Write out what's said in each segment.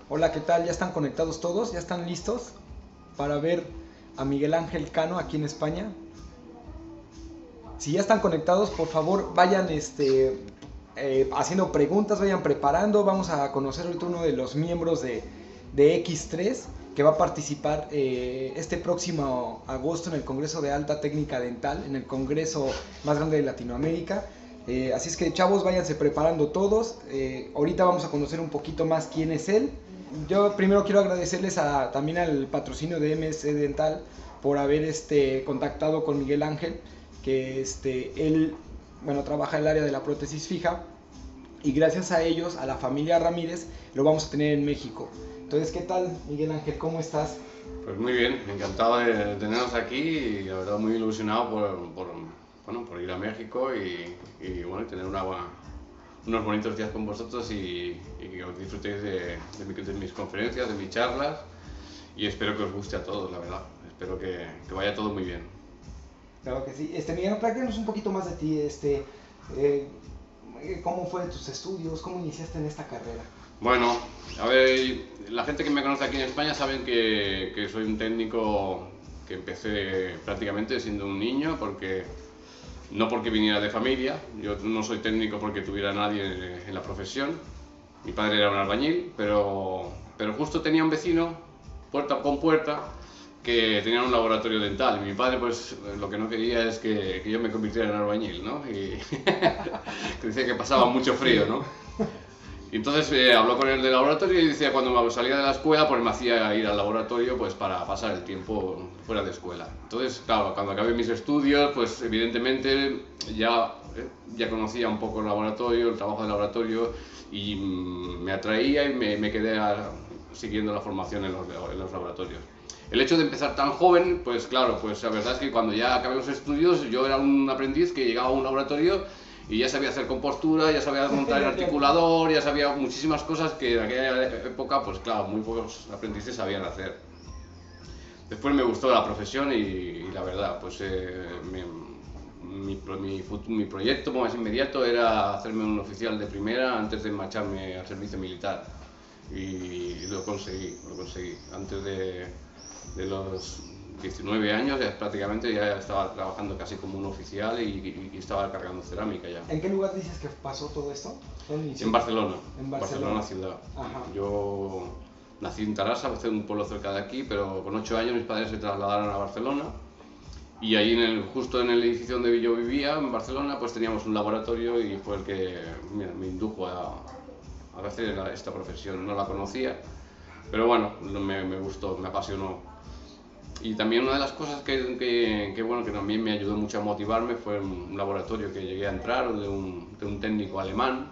Hola, ¿qué tal? ¿Ya están conectados todos? ¿Ya están listos para ver a Miguel Ángel Cano aquí en España? Si ya están conectados, por favor, vayan haciendo preguntas, vayan preparando. Vamos a conocer ahorita uno de los miembros de X3 que va a participar este próximo agosto en el Congreso de Alta Técnica Dental, en el Congreso más grande de Latinoamérica. Así es que, chavos, váyanse preparando todos. Ahorita vamos a conocer un poquito más quién es él. Yo primero quiero agradecerles también al patrocinio de MS Dental por haber contactado con Miguel Ángel, que él, bueno, trabaja en el área de la prótesis fija, y gracias a ellos, a la familia Ramírez, lo vamos a tener en México. Entonces, ¿qué tal, Miguel Ángel? ¿Cómo estás? Pues muy bien, encantado de teneros aquí y la verdad muy ilusionado bueno, por ir a México y bueno, tener unos bonitos días con vosotros y que os disfrutéis de mis conferencias, de mis charlas y espero que os guste a todos, la verdad. Espero que vaya todo muy bien. Claro que sí. Miguel, platícanos un poquito más de ti, eh, ¿cómo fue tus estudios? ¿Cómo iniciaste en esta carrera? Bueno, a ver, la gente que me conoce aquí en España saben que soy un técnico que empecé prácticamente siendo un niño, no porque viniera de familia, yo no soy técnico porque tuviera a nadie en la profesión, mi padre era un albañil, pero justo tenía un vecino, puerta con puerta, que tenía un laboratorio dental y mi padre pues lo que no quería es que yo me convirtiera en albañil, ¿no? Y que decía que pasaba mucho frío, ¿no? Y entonces habló con el del laboratorio y decía cuando salía de la escuela pues me hacía ir al laboratorio pues para pasar el tiempo fuera de escuela. Entonces, claro, cuando acabé mis estudios pues evidentemente ya conocía un poco el laboratorio, el trabajo del laboratorio y me atraía y me quedé siguiendo la formación en los laboratorios. El hecho de empezar tan joven, pues claro, pues la verdad es que cuando ya acabé los estudios yo era un aprendiz que llegaba a un laboratorio y ya sabía hacer compostura, ya sabía montar el articulador, ya sabía muchísimas cosas que en aquella época, pues claro, muy pocos aprendices sabían hacer. Después me gustó la profesión y la verdad, pues mi proyecto más inmediato era hacerme un oficial de primera antes de marcharme al servicio militar. Y lo conseguí, lo conseguí. Antes de los 19 años prácticamente ya estaba trabajando casi como un oficial y estaba cargando cerámica ya. ¿En qué lugar dices que pasó todo esto? En Barcelona, En Barcelona. ciudad. Ajá. Yo nací en Tarrasa, un pueblo cerca de aquí, pero con 8 años mis padres se trasladaron a Barcelona y ahí justo en el edificio donde yo vivía, en Barcelona, pues teníamos un laboratorio y fue el que me indujo a hacer esta profesión. No la conocía, pero bueno, me gustó, me apasionó. Y también una de las cosas bueno, que también me ayudó mucho a motivarme fue un laboratorio que llegué a entrar de un técnico alemán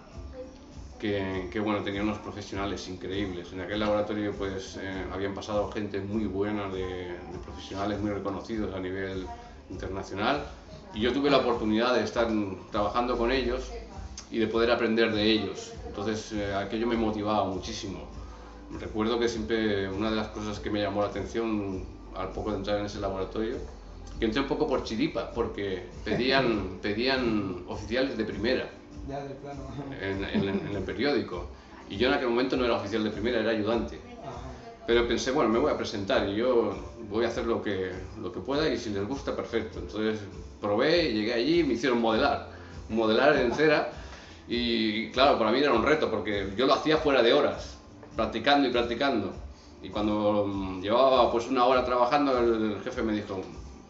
que bueno, tenía unos profesionales increíbles. En aquel laboratorio pues habían pasado gente muy buena, de profesionales muy reconocidos a nivel internacional y yo tuve la oportunidad de estar trabajando con ellos y de poder aprender de ellos. Entonces aquello me motivaba muchísimo. Recuerdo que siempre una de las cosas que me llamó la atención al poco de entrar en ese laboratorio, que entré un poco por chiripa, porque pedían oficiales de primera Ya, de plano. en el periódico. Y yo en aquel momento no era oficial de primera, era ayudante. Ajá. Pero pensé, bueno, me voy a presentar y yo voy a hacer lo que pueda y si les gusta, perfecto. Entonces probé, llegué allí y me hicieron modelar en cera. Y claro, para mí era un reto porque yo lo hacía fuera de horas, practicando y practicando. Y cuando llevaba pues una hora trabajando, el jefe me dijo,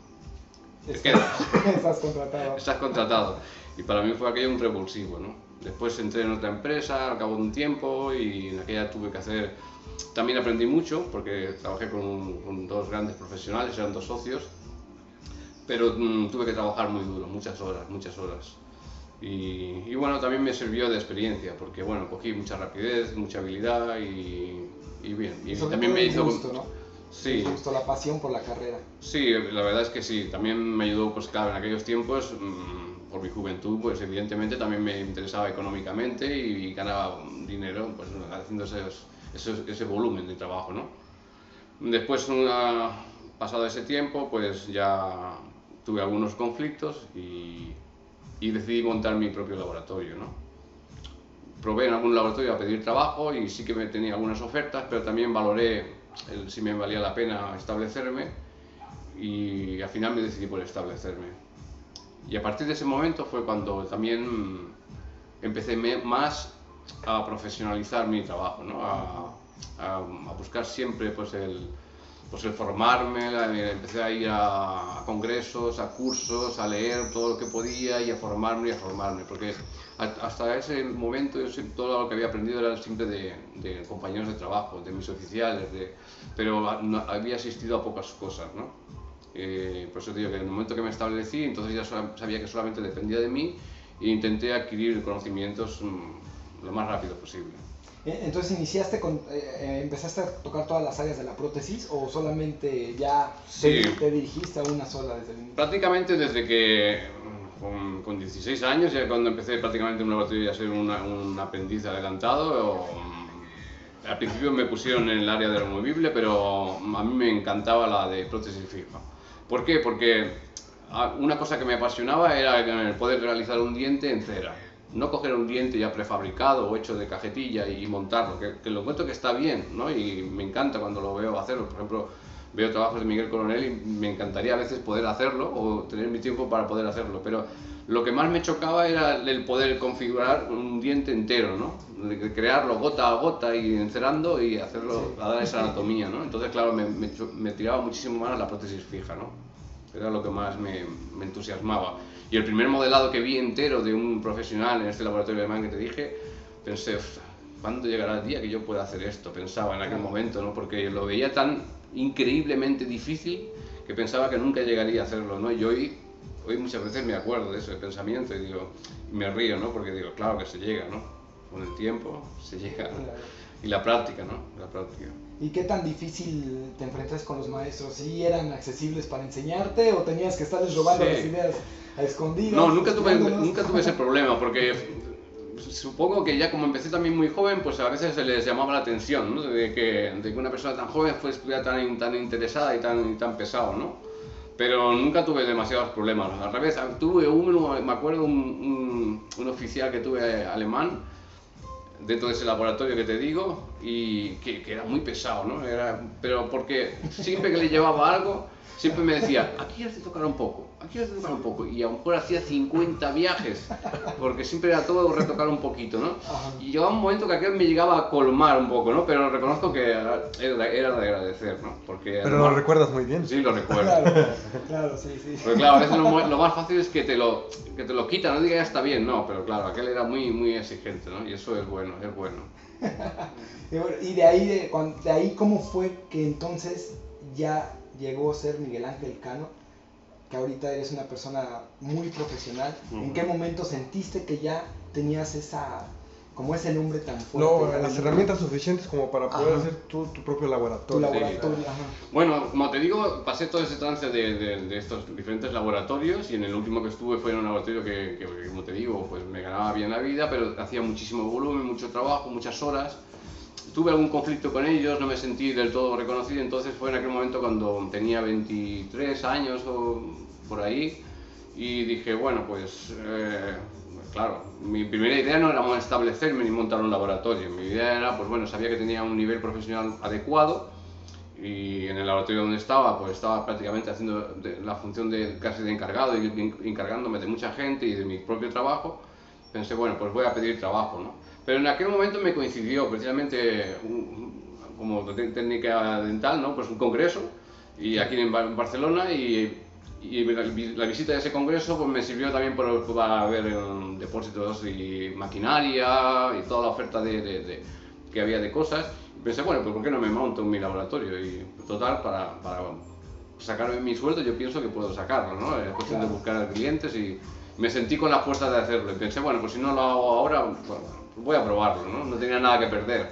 te quedas, Estás contratado. estás contratado. Y para mí fue aquello un revulsivo, ¿no? Después entré en otra empresa al cabo de un tiempo y en aquella tuve que hacer... También aprendí mucho porque trabajé con dos grandes profesionales, eran dos socios, pero tuve que trabajar muy duro, muchas horas, muchas horas. Y bueno, también me sirvió de experiencia porque bueno, cogí mucha rapidez, mucha habilidad y bien. Y sobre también todo me el hizo... gusto, ¿no? Sí, El gusto, la pasión por la carrera. sí, la verdad es que sí, también me ayudó, pues claro, en aquellos tiempos, por mi juventud, pues evidentemente también me interesaba económicamente y ganaba dinero, pues haciendo ese volumen de trabajo, ¿no? Después, pasado ese tiempo, pues ya tuve algunos conflictos y decidí montar mi propio laboratorio, ¿no? probé en algún laboratorio a pedir trabajo y sí que me tenía algunas ofertas, pero también valoré si me valía la pena establecerme y al final me decidí por establecerme. Y a partir de ese momento fue cuando también empecé más a profesionalizar mi trabajo, ¿no? a buscar siempre pues el formarme, empecé a ir a congresos, a cursos, a leer todo lo que podía y a formarme, porque hasta ese momento yo todo lo que había aprendido era siempre de compañeros de trabajo, de mis oficiales, pero no, había asistido a pocas cosas, ¿no? Por eso te digo que en el momento que me establecí, entonces ya sabía que solamente dependía de mí e intenté adquirir conocimientos lo más rápido posible. Entonces empezaste a tocar todas las áreas de la prótesis o solamente ya sí, te dirigiste a una sola desde el inicio? Prácticamente desde que con 16 años, ya cuando empecé prácticamente en un laboratorio a ser un aprendiz adelantado, al principio me pusieron en el área de removible, pero a mí me encantaba la de prótesis fija. ¿Por qué? Porque una cosa que me apasionaba era el poder realizar un diente en cera. No coger un diente ya prefabricado o hecho de cajetilla y montarlo, que lo encuentro que está bien, ¿no? Y me encanta cuando lo veo hacerlo. Por ejemplo, veo trabajos de Miguel Coronel y me encantaría a veces poder hacerlo o tener mi tiempo para poder hacerlo, pero lo que más me chocaba era el poder configurar un diente entero, ¿no? De crearlo gota a gota y encerando y hacerlo, a dar esa anatomía, ¿no? Entonces, claro, me tiraba muchísimo más a la prótesis fija, ¿no? Era lo que más me entusiasmaba. Y el primer modelado que vi entero de un profesional en este laboratorio alemán que te dije, pensé, ¿cuándo llegará el día que yo pueda hacer esto? Pensaba en aquel momento, ¿no? Porque lo veía tan increíblemente difícil que pensaba que nunca llegaría a hacerlo, ¿no? Y hoy muchas veces me acuerdo de ese pensamiento y digo, me río, ¿no? Porque digo, claro que se llega, ¿no? Con el tiempo se llega. Y la práctica, ¿no? La práctica. ¿Y qué tan difícil te enfrentas con los maestros? ¿Sí eran accesibles para enseñarte o tenías que estarles robando las ideas a escondidas? No, nunca tuve ese problema, porque supongo que ya como empecé también muy joven, pues a veces se les llamaba la atención, ¿no? De que una persona tan joven estuviera tan interesada y tan pesado, ¿no? Pero nunca tuve demasiados problemas. Al revés, tuve me acuerdo un oficial que tuve alemán dentro de ese laboratorio que te digo y que era muy pesado, ¿no? Pero porque siempre que le llevaba algo, siempre me decía, aquí has de tocar un poco, aquí has de tocar un poco, y a lo mejor hacía 50 viajes, porque siempre era todo retocar un poquito, ¿no? Y llegaba un momento que aquel me llegaba a colmar un poco, ¿no? Pero reconozco que era de agradecer, ¿no? Porque pero lo recuerdas muy bien. Sí, lo recuerdo. Claro, sí. Porque claro, a veces lo más fácil es que te lo quita, no diga ya está bien, no, pero claro, aquel era muy exigente, ¿no? Y eso es bueno, es bueno. Y de ahí, ¿cómo fue que entonces ya llegó a ser Miguel Ángel Cano, que ahorita eres una persona muy profesional? ¿En qué momento sentiste que ya tenías ese nombre tan fuerte? Las herramientas suficientes como para poder hacer tu propio laboratorio. Bueno, como te digo, pasé todo ese trance de estos diferentes laboratorios y en el último que estuve fue en un laboratorio que, como te digo, pues me ganaba bien la vida, pero hacía muchísimo volumen, mucho trabajo, muchas horas. Tuve algún conflicto con ellos, no me sentí del todo reconocido, entonces fue en aquel momento cuando tenía 23 años o por ahí y dije, bueno, pues claro, mi primera idea no era establecerme ni montar un laboratorio, mi idea era, pues bueno, sabía que tenía un nivel profesional adecuado y en el laboratorio donde estaba, pues estaba prácticamente haciendo la función casi de encargado y encargándome de mucha gente y de mi propio trabajo. Pensé, bueno, pues voy a pedir trabajo, ¿no? Pero en aquel momento me coincidió precisamente como técnica dental, ¿no? Pues un congreso y aquí en Barcelona y la visita de ese congreso pues me sirvió también para ver depósitos y maquinaria y toda la oferta que había de cosas. Y pensé, bueno, pues ¿por qué no me monto en mi laboratorio? Y total, para sacarme mi sueldo yo pienso que puedo sacarlo, ¿no? Es cuestión de buscar clientes y me sentí con la fuerza de hacerlo. Y pensé, bueno, pues si no lo hago ahora, bueno, voy a probarlo, ¿no? No tenía nada que perder.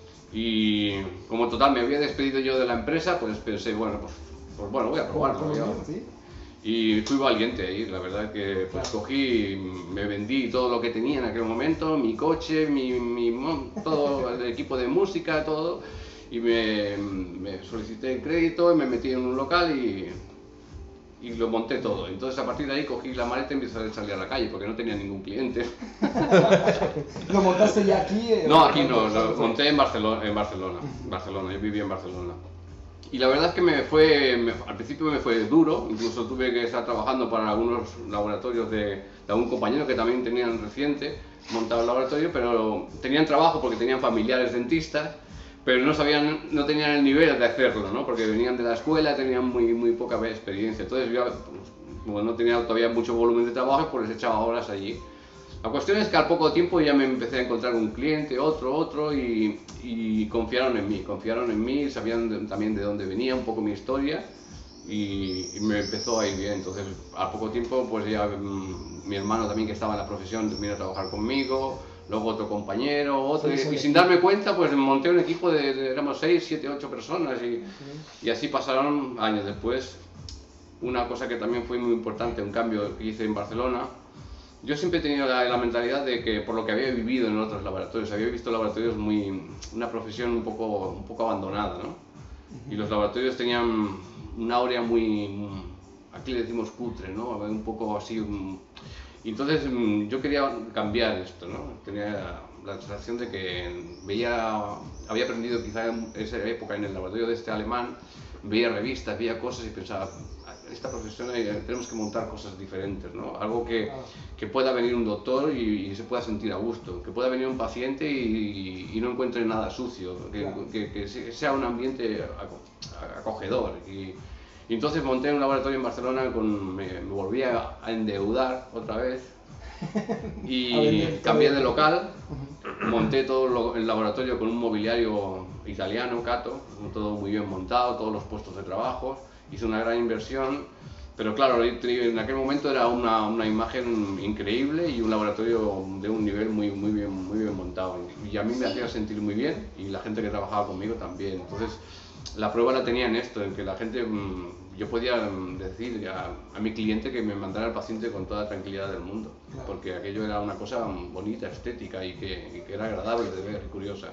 Y como total me había despedido yo de la empresa, pues pensé, bueno, pues bueno, voy a probarlo. ¿Sí? Y fui valiente ahí, la verdad que pues cogí, me vendí todo lo que tenía en aquel momento, mi coche, todo el equipo de música, todo, y me solicité el crédito y me metí en un local y y lo monté todo. Entonces a partir de ahí cogí la maleta y empecé a salir a la calle porque no tenía ningún cliente. ¿Lo montaste ya aquí? No, aquí no, lo monté en Barcelona, yo vivía en Barcelona. Y la verdad es que al principio me fue duro, incluso tuve que estar trabajando para algunos laboratorios de algún compañero que también tenían reciente montado el laboratorio, pero tenían trabajo porque tenían familiares dentistas, pero no tenían el nivel de hacerlo, ¿no? Porque venían de la escuela, tenían muy poca experiencia. Entonces yo, pues, no tenía todavía mucho volumen de trabajo, pues les echaba horas allí. La cuestión es que al poco tiempo ya me empecé a encontrar un cliente, otro, y confiaron en mí, sabían también de dónde venía un poco mi historia, y me empezó a ir bien. Entonces al poco tiempo pues ya mi hermano también, que estaba en la profesión, vino a trabajar conmigo, luego otro compañero, otro, y sin darme cuenta pues monté un equipo éramos 6, 7, 8 personas, y así pasaron años. Después, una cosa que también fue muy importante, un cambio que hice en Barcelona. Yo siempre he tenido la mentalidad de que, por lo que había vivido en otros laboratorios, había visto laboratorios una profesión un poco abandonada, ¿no? Y los laboratorios tenían una áurea aquí le decimos cutre, ¿no? Un poco así. Y entonces yo quería cambiar esto, ¿no? Tenía la sensación de que había aprendido quizá en esa época en el laboratorio de este alemán, veía revistas, veía cosas y pensaba, esta profesión tenemos que montar cosas diferentes, ¿no? Algo que pueda venir un doctor y se pueda sentir a gusto, que pueda venir un paciente y no encuentre nada sucio, que sea un ambiente acogedor. Y entonces monté un laboratorio en Barcelona, me volví a endeudar otra vez y cambié de local, monté todo el laboratorio con un mobiliario italiano, Cato, todo muy bien montado, todos los puestos de trabajo. Hice una gran inversión, pero claro, en aquel momento era una imagen increíble y un laboratorio de un nivel muy bien montado. Y a mí me hacía sentir muy bien, y la gente que trabajaba conmigo también. Entonces, la prueba la tenía en esto, en que la gente, yo podía decir a mi cliente que me mandara al paciente con toda tranquilidad del mundo, porque aquello era una cosa bonita, estética, y que era agradable de ver y curiosa.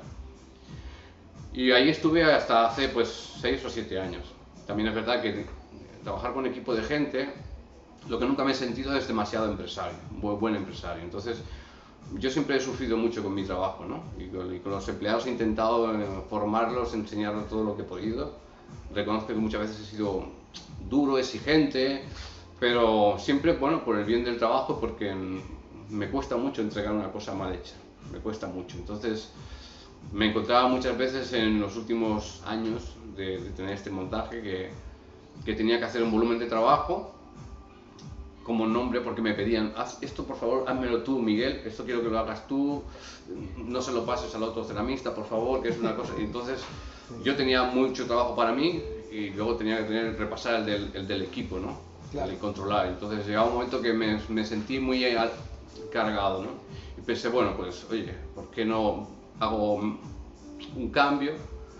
Y ahí estuve hasta hace pues 6 o 7 años. También es verdad que trabajar con equipo de gente, lo que nunca me he sentido es demasiado empresario, buen empresario. Entonces, yo siempre he sufrido mucho con mi trabajo, ¿no? Y con los empleados he intentado formarlos, enseñarles todo lo que he podido. Reconozco que muchas veces he sido duro, exigente, pero siempre, bueno, por el bien del trabajo, porque me cuesta mucho entregar una cosa mal hecha, me cuesta mucho. Entonces, me encontraba muchas veces en los últimos años de tener este montaje que tenía que hacer un volumen de trabajo como nombre, porque me pedían, haz esto por favor, házmelo tú, Miguel, esto quiero que lo hagas tú, no se lo pases al otro ceramista, por favor, que es una cosa. Y entonces yo tenía mucho trabajo para mí y luego tenía que repasar el del equipo, ¿no? Claro. El controlar. Entonces llegaba un momento que me sentí muy cargado, ¿no? Y pensé, bueno, pues oye, ¿por qué no hago un cambio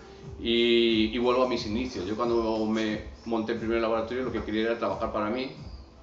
y vuelvo a mis inicios? Yo cuando me monté el primer laboratorio lo que quería era trabajar para mí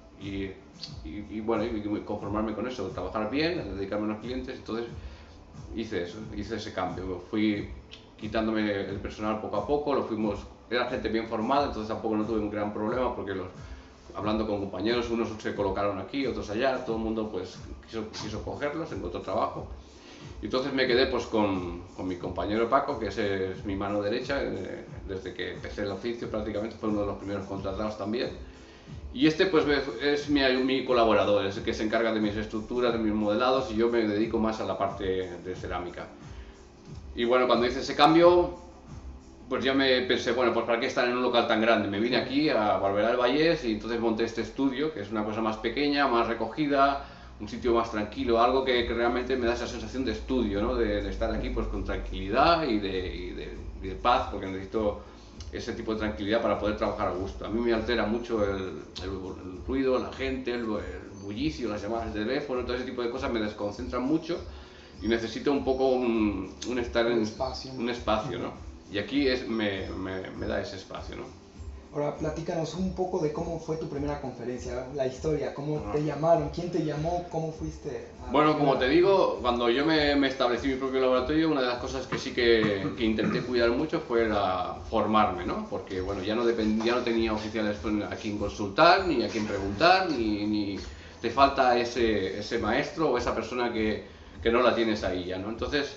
y bueno, y conformarme con eso, trabajar bien, dedicarme a los clientes. Entonces hice ese cambio, fui quitándome el personal poco a poco, era gente bien formada, entonces tampoco no tuve un gran problema, porque hablando con compañeros, unos se colocaron aquí, otros allá, todo el mundo pues quiso cogerlos, encontró trabajo. Y entonces me quedé pues con mi compañero Paco, que es mi mano derecha, desde que empecé el oficio prácticamente, fue uno de los primeros contratados también. Y este pues es mi colaborador, es el que se encarga de mis estructuras, de mis modelados, y yo me dedico más a la parte de cerámica. Y bueno, cuando hice ese cambio, pues ya me pensé, bueno, pues para qué estar en un local tan grande. Me vine aquí a Barberà del Vallès y entonces monté este estudio, que es una cosa más pequeña, más recogida, un sitio más tranquilo, algo que realmente me da esa sensación de estudio, ¿no? De estar aquí pues con tranquilidad y de paz, porque necesito ese tipo de tranquilidad para poder trabajar a gusto. A mí me altera mucho el ruido, la gente, el bullicio, las llamadas de teléfono, todo ese tipo de cosas me desconcentran mucho y necesito un poco un espacio, ¿no? Y aquí me da ese espacio, ¿no? Ahora platícanos un poco de cómo fue tu primera conferencia, la historia, cómo Ah. te llamaron, quién te llamó, cómo fuiste a... Bueno, como te digo, cuando yo me establecí mi propio laboratorio, una de las cosas que sí que intenté cuidar mucho fue formarme, ¿no? Porque bueno, ya no tenía oficiales a quien consultar, ni a quien preguntar, ni te falta ese maestro o esa persona que no la tienes ahí ya, ¿no? Entonces,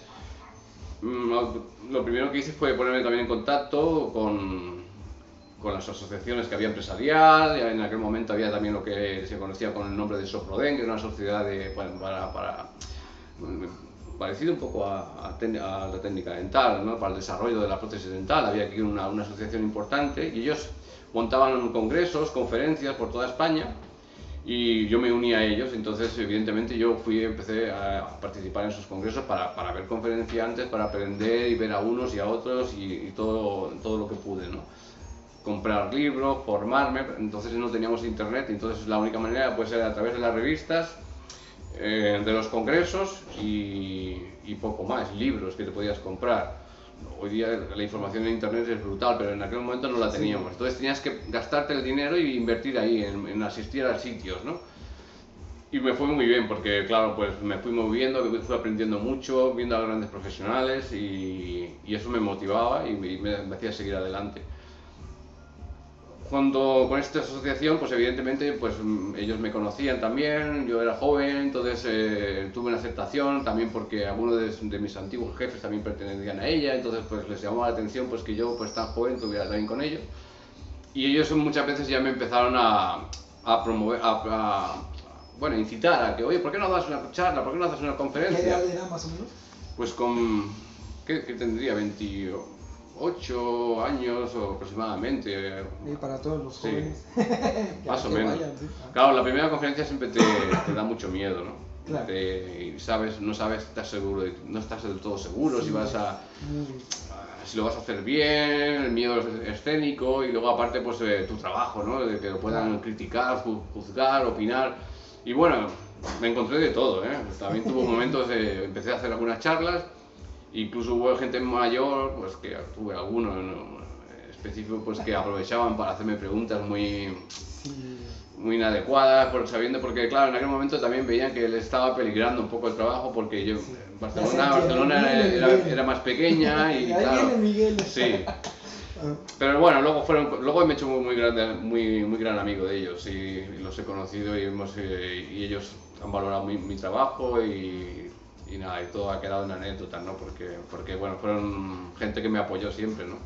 lo primero que hice fue ponerme también en contacto con las asociaciones que había empresarial. En aquel momento había también lo que se conocía con el nombre de Soproden, que era una sociedad parecido un poco a la técnica dental, ¿no? Para el desarrollo de la prótesis dental. Había aquí una asociación importante y ellos montaban congresos, conferencias por toda España y yo me uní a ellos. Entonces evidentemente yo empecé a participar en esos congresos para ver conferenciantes, para aprender y ver a unos y a otros y todo lo que pude, ¿no? Comprar libros, formarme. Entonces no teníamos internet, entonces la única manera pues era a través de las revistas, de los congresos y poco más, libros que te podías comprar. Hoy día la información en internet es brutal, pero en aquel momento no la teníamos. Entonces tenías que gastarte el dinero y invertir ahí en asistir a sitios, ¿no? Y me fue muy bien porque, claro, pues me fui moviendo, fui aprendiendo mucho, viendo a grandes profesionales y eso me motivaba y me hacía seguir adelante. Junto con esta asociación, pues evidentemente pues ellos me conocían también, yo era joven, entonces tuve una aceptación también porque algunos de mis antiguos jefes también pertenecían a ella, entonces pues les llamaba la atención pues que yo pues tan joven estuviera también con ellos. Y ellos muchas veces ya me empezaron a promover, bueno, incitar a que, oye, ¿por qué no das una charla? ¿Por qué no haces una ¿Qué conferencia? edad era más o menos? Pues ¿qué tendría? 28 años o aproximadamente. Y para todos los Sí. jóvenes. Más o que menos. vayan, sí. Claro, la primera conferencia siempre te da mucho miedo, ¿no? Claro. Y no sabes, no estás del todo seguro Sí, si vas muy- si lo vas a hacer bien, el miedo escénico y luego aparte pues tu trabajo, ¿no? De que lo puedan criticar, juzgar, opinar. Y bueno, me encontré de todo, ¿eh? También tuve momentos empecé a hacer algunas charlas, incluso hubo gente mayor, pues que tuve algunos, ¿no? Específicos, pues que aprovechaban para hacerme preguntas sí. muy inadecuadas, porque claro, en aquel momento también veían que les estaba peligrando un poco el trabajo, porque yo, Sí. Barcelona era más pequeña y Ahí claro, viene Miguel. sí. Ah, Pero bueno, luego me he hecho muy gran amigo de ellos y los he conocido y ellos han valorado mi trabajo y nada, y todo ha quedado en anécdotas, ¿no? Porque bueno, fueron gente que me apoyó siempre, ¿no?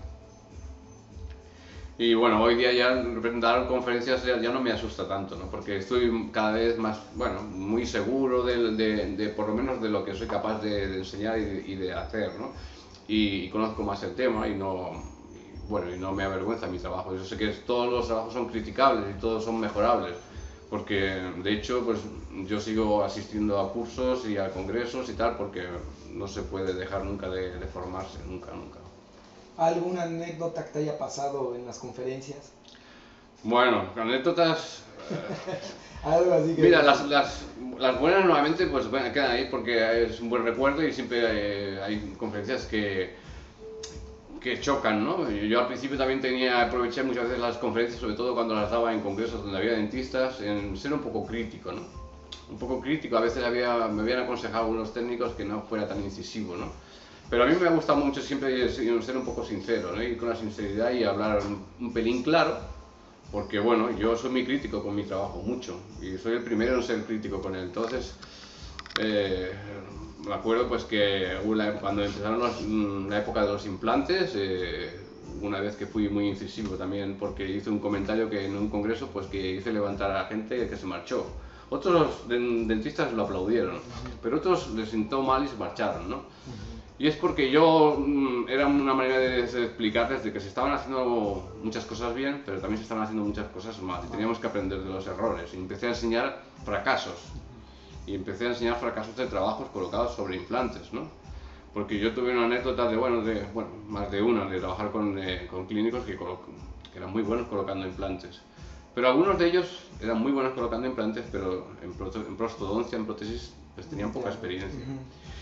Y bueno, hoy día ya dar conferencias ya no me asusta tanto, ¿no? Porque estoy cada vez más, bueno, muy seguro de por lo menos de lo que soy capaz de enseñar y de hacer, ¿no? Y conozco más el tema bueno, y no me avergüenza mi trabajo. Yo sé que todos los trabajos son criticables y todos son mejorables, porque de hecho pues yo sigo asistiendo a cursos y a congresos y tal, porque no se puede dejar nunca de formarse, nunca. ¿Alguna anécdota que te haya pasado en las conferencias? Bueno, anécdotas. Algo así que... Mira, las buenas nuevamente pues bueno, quedan ahí porque es un buen recuerdo y siempre hay conferencias que chocan, ¿no? Yo al principio también aproveché muchas veces las conferencias, sobre todo cuando las daba en congresos donde había dentistas, en ser un poco crítico, ¿no? Un poco crítico, a veces me habían aconsejado algunos técnicos que no fuera tan incisivo, ¿no? Pero a mí me ha gustado mucho siempre ser un poco sincero, ¿no? Ir con la sinceridad y hablar un pelín claro, porque bueno, yo soy muy crítico con mi trabajo, mucho, y soy el primero en ser crítico con él. Entonces, me acuerdo pues que cuando empezaron la época de los implantes, una vez que fui muy incisivo también porque hice un comentario que en un congreso pues que hice levantar a la gente que se marchó. Otros dentistas lo aplaudieron, pero otros les sentó mal y se marcharon, ¿no? Y es porque era una manera de explicarles de que se estaban haciendo muchas cosas bien, pero también se estaban haciendo muchas cosas mal y teníamos que aprender de los errores. Y empecé a enseñar fracasos. Y empecé a enseñar fracasos de trabajos colocados sobre implantes, ¿no? Porque yo tuve una anécdota más de una, de trabajar con clínicos que eran muy buenos colocando implantes. Pero algunos de ellos eran muy buenos colocando implantes, pero en prostodoncia, en prótesis, pues tenían poca experiencia.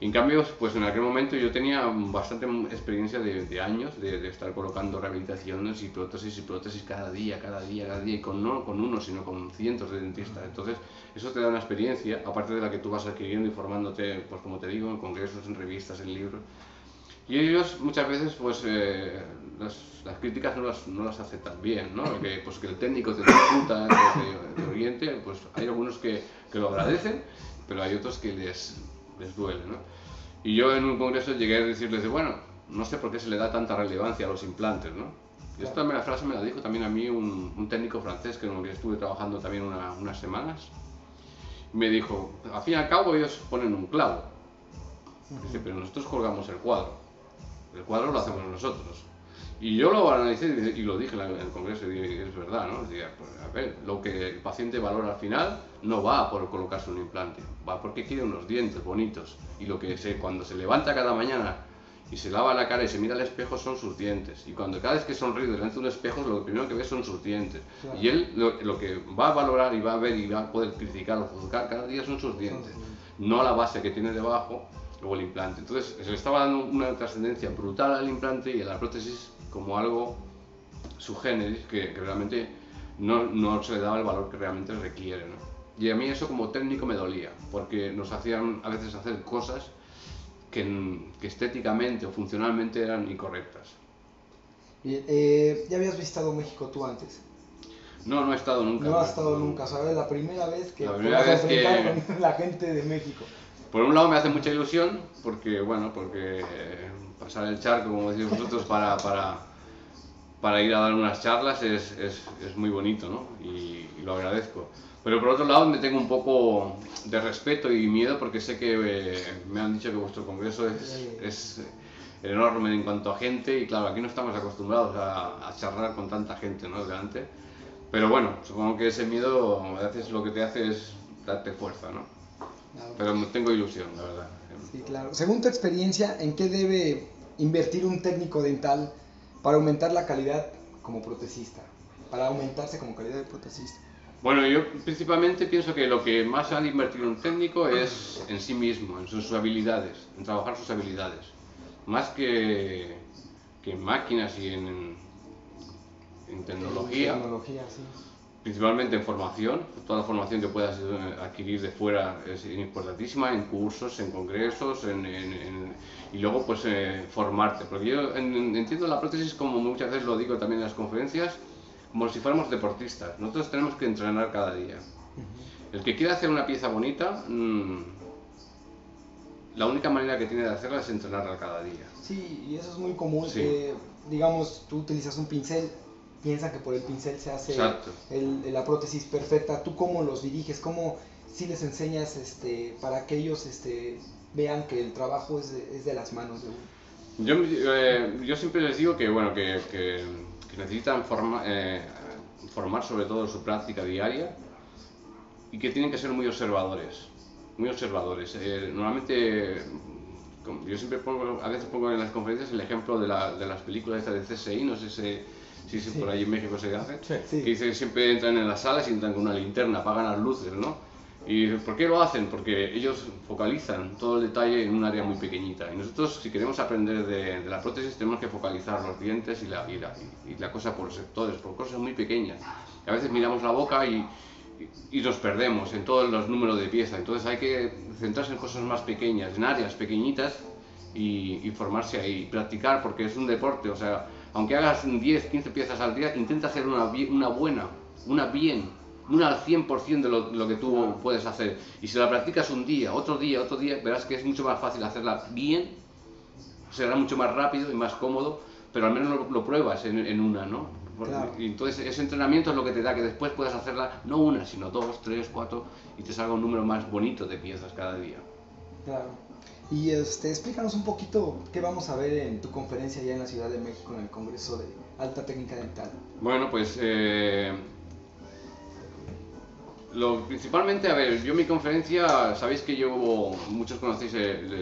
En cambio, pues en aquel momento yo tenía bastante experiencia de años de estar colocando rehabilitaciones y prótesis cada día, y no con uno, sino con cientos de dentistas. Entonces, eso te da una experiencia, aparte de la que tú vas adquiriendo y formándote, pues como te digo, en congresos, en revistas, en libros. Y ellos muchas veces, pues, las críticas no las aceptan bien, ¿no? Pues, que el técnico te discuta, te oriente, pues hay algunos que lo agradecen, pero hay otros que les duele, ¿no? Y yo en un congreso llegué a decirles, bueno, no sé por qué se le da tanta relevancia a los implantes, ¿no? Y esta frase me la dijo también a mí un técnico francés que estuve trabajando también unas semanas. Me dijo, al fin y al cabo ellos ponen un clavo. Dice, pero nosotros colgamos el cuadro lo hacemos nosotros. Y yo lo analicé y lo dije en el congreso, y es verdad, ¿no? Decía, pues, a ver, lo que el paciente valora al final no va por colocarse un implante, va porque quiere unos dientes bonitos. Y cuando se levanta cada mañana y se lava la cara y se mira al espejo son sus dientes. Y cada vez que sonríe delante de un espejo, lo primero que ve son sus dientes. Claro. Y él lo que va a valorar y va a ver y va a poder criticar o juzgar cada día son sus dientes, no la base que tiene debajo o el implante. Entonces se le estaba dando una trascendencia brutal al implante y a la prótesis como algo subgéneris que realmente no se le daba el valor que realmente requiere, ¿no? Y a mí eso como técnico me dolía, porque nos hacían a veces hacer cosas que estéticamente o funcionalmente eran incorrectas. ¿Ya habías visitado México tú antes? No he estado nunca. No has estado nunca, ¿sabes? La primera vez que con la gente de México. Por un lado me hace mucha ilusión, porque pasar el charco, como decís vosotros, para ir a dar unas charlas es muy bonito, ¿no? Y lo agradezco. Pero por otro lado me tengo un poco de respeto y miedo, porque sé que me han dicho que vuestro congreso es enorme en cuanto a gente, y claro, aquí no estamos acostumbrados a charlar con tanta gente, ¿no? Delante. Pero bueno, supongo que ese miedo a veces lo que te hace es darte fuerza, ¿no? Claro. Pero tengo ilusión, la verdad. Sí, claro. Según tu experiencia, ¿en qué debe invertir un técnico dental para aumentar la calidad como protesista? Para aumentarse como calidad de protesista. Bueno, yo principalmente pienso que lo que más ha de invertir un técnico es en sí mismo, en sus habilidades, en trabajar sus habilidades. Más que en máquinas y en tecnología. Sí. Principalmente en formación, toda la formación que puedas adquirir de fuera es importantísima, en cursos, en congresos, y luego pues formarte, porque yo entiendo la prótesis, como muchas veces lo digo también en las conferencias, como si fuéramos deportistas. Nosotros tenemos que entrenar cada día. El que quiera hacer una pieza bonita, la única manera que tiene de hacerla es entrenarla cada día. Sí, y eso es muy común, Sí. que digamos, tú utilizas un pincel, piensan que por el pincel se hace la prótesis perfecta. ¿Tú cómo los diriges? ¿Cómo si les enseñas para que ellos vean que el trabajo es de las manos de uno? Yo siempre les digo que, bueno, que necesitan formar sobre todo su práctica diaria, y que tienen que ser muy observadores. Muy observadores. Normalmente, yo siempre a veces pongo en las conferencias el ejemplo de las películas estas de CSI, no sé si por ahí en México se hace, Sí. que dice que siempre entran en las salas y entran con una linterna, apagan las luces, ¿no? ¿Y por qué lo hacen? Porque ellos focalizan todo el detalle en un área muy pequeñita. Y nosotros, si queremos aprender de la prótesis, tenemos que focalizar los dientes y la cosa por sectores, por cosas muy pequeñas. A veces miramos la boca y nos perdemos en todos los números de pieza. Entonces hay que centrarse en cosas más pequeñas, en áreas pequeñitas, y formarse ahí, practicar, porque es un deporte. O sea, aunque hagas 10, 15 piezas al día, intenta hacer una buena, una al 100% de lo que tú puedes hacer. Y si la practicas un día, otro día, verás que es mucho más fácil hacerla bien, será mucho más rápido y más cómodo, pero al menos lo pruebas en una, ¿no? Claro. Y entonces ese entrenamiento es lo que te da que después puedas hacerla no una, sino 2, 3, 4, y te salga un número más bonito de piezas cada día. Claro. Y explícanos un poquito qué vamos a ver en tu conferencia allá en la Ciudad de México, en el Congreso de Alta Técnica Dental. Bueno, pues principalmente, a ver, yo mi conferencia, sabéis que muchos conocéis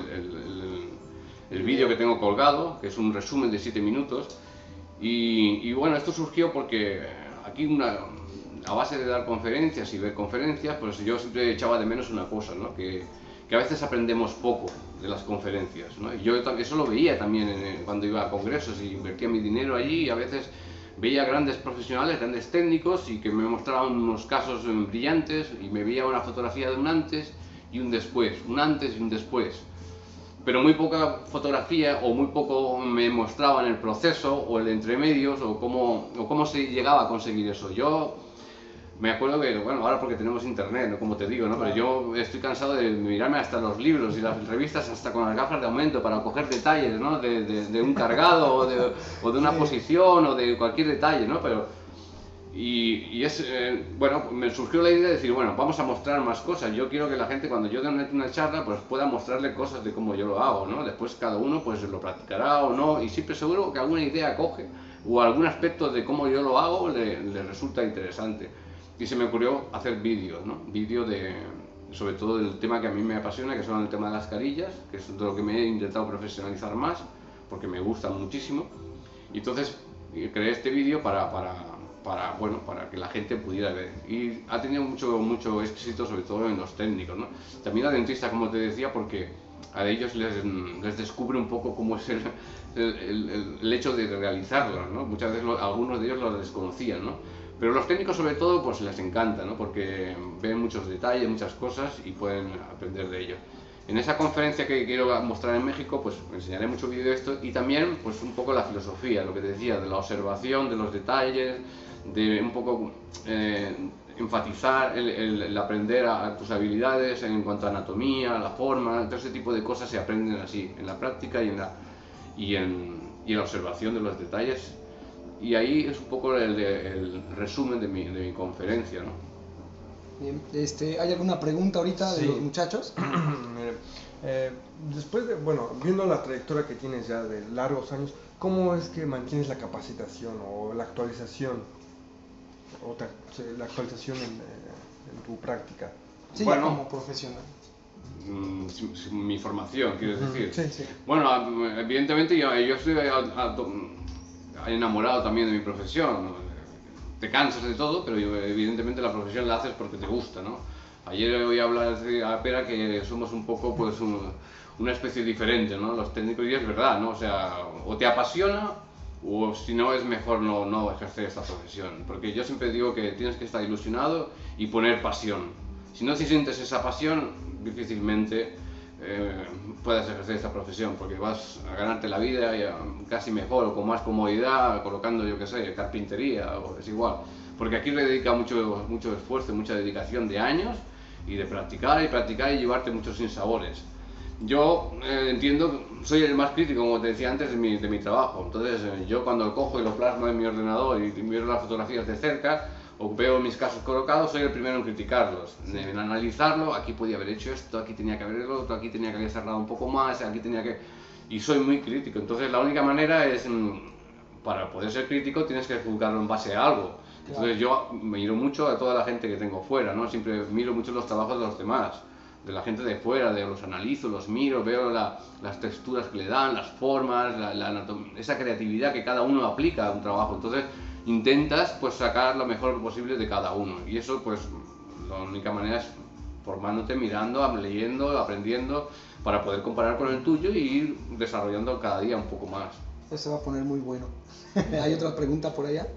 el vídeo que tengo colgado, que es un resumen de 7 minutos, y bueno, esto surgió porque aquí a base de dar conferencias y ver conferencias, pues yo siempre echaba de menos una cosa, ¿no? Que que a veces aprendemos poco de las conferencias, ¿no? Yo eso lo veía también cuando iba a congresos y invertía mi dinero allí, y a veces veía grandes profesionales, grandes técnicos, y que me mostraban unos casos brillantes, y me veía una fotografía de un antes y un después, un antes y un después. Pero muy poca fotografía o muy poco me mostraban el proceso o el entremedios o cómo se llegaba a conseguir eso. Yo me acuerdo que, bueno, ahora porque tenemos internet, ¿no? Como te digo, ¿no? Pero yo estoy cansado de mirarme hasta los libros y las revistas hasta con las gafas de aumento para coger detalles, ¿no? De un cargado o de una posición o de cualquier detalle, ¿no? Pero, bueno, me surgió la idea de decir, bueno, vamos a mostrar más cosas. Yo quiero que la gente, cuando yo dé una charla, pues pueda mostrarle cosas de cómo yo lo hago, ¿no? Después cada uno pues lo practicará o no, y siempre seguro que alguna idea coge o algún aspecto de cómo yo lo hago le resulta interesante. Y se me ocurrió hacer vídeos, ¿no? Vídeos sobre todo del tema que a mí me apasiona, que son el tema de las carillas, que es de lo que me he intentado profesionalizar más, porque me gusta muchísimo. Y entonces creé este vídeo para que la gente pudiera ver. Y ha tenido mucho éxito, sobre todo en los técnicos, ¿no? También a dentistas, como te decía, porque a ellos les descubre un poco cómo es el hecho de realizarlo, ¿no? Muchas veces algunos de ellos lo desconocían, ¿no? Pero los técnicos sobre todo pues les encanta, ¿no? Porque ven muchos detalles, muchas cosas y pueden aprender de ello. En esa conferencia que quiero mostrar en México, pues enseñaré mucho vídeo de esto y también pues un poco la filosofía, lo que te decía, de la observación, de los detalles, de un poco enfatizar el aprender a tus habilidades en cuanto a anatomía, la forma, todo ese tipo de cosas se aprenden así, en la práctica y en la observación de los detalles. Y ahí es un poco el resumen de mi conferencia, ¿no? Bien, ¿hay alguna pregunta ahorita de los muchachos? Después de, bueno, viendo la trayectoria que tienes ya de largos años, ¿cómo es que mantienes la capacitación o la actualización? La actualización en tu práctica. Sí, bueno, como profesional. Mi formación, quieres decir. Sí, sí. Bueno, evidentemente yo estoy enamorado también de mi profesión. Te cansas de todo, pero evidentemente la profesión la haces porque te gusta, ¿no? Ayer oí hablar a Pera que somos un poco pues una especie diferente, ¿no? Los técnicos, y es verdad, ¿no? O sea, o te apasiona o si no es mejor no ejercer esta profesión, porque yo siempre digo que tienes que estar ilusionado y poner pasión. Si no sientes esa pasión, difícilmente puedes ejercer esta profesión, porque vas a ganarte la vida casi mejor o con más comodidad colocando, yo qué sé, carpintería, o es igual, porque aquí le dedica mucho esfuerzo, mucha dedicación de años y de practicar y llevarte muchos sinsabores. Yo entiendo, soy el más crítico, como te decía antes, de mi trabajo. Entonces yo cuando cojo y lo plasmo en mi ordenador y miro las fotografías de cerca o veo mis casos colocados, soy el primero en criticarlos, en analizarlo. Aquí podía haber hecho esto, aquí tenía que haber el otro, aquí tenía que haber cerrado un poco más, aquí tenía que... Y soy muy crítico. Entonces la única manera es, para poder ser crítico tienes que juzgarlo en base a algo. Entonces yo miro mucho a toda la gente que tengo fuera, ¿no? Siempre miro mucho los trabajos de los demás, de la gente de fuera, los analizo, los miro, veo las texturas que le dan, las formas, esa creatividad que cada uno aplica a un trabajo. Entonces intentas pues sacar lo mejor posible de cada uno, y eso pues la única manera es formándote, mirando, leyendo, aprendiendo, para poder comparar con el tuyo y ir desarrollando cada día un poco más. Eso va a poner muy bueno. ¿Hay otra pregunta por allá?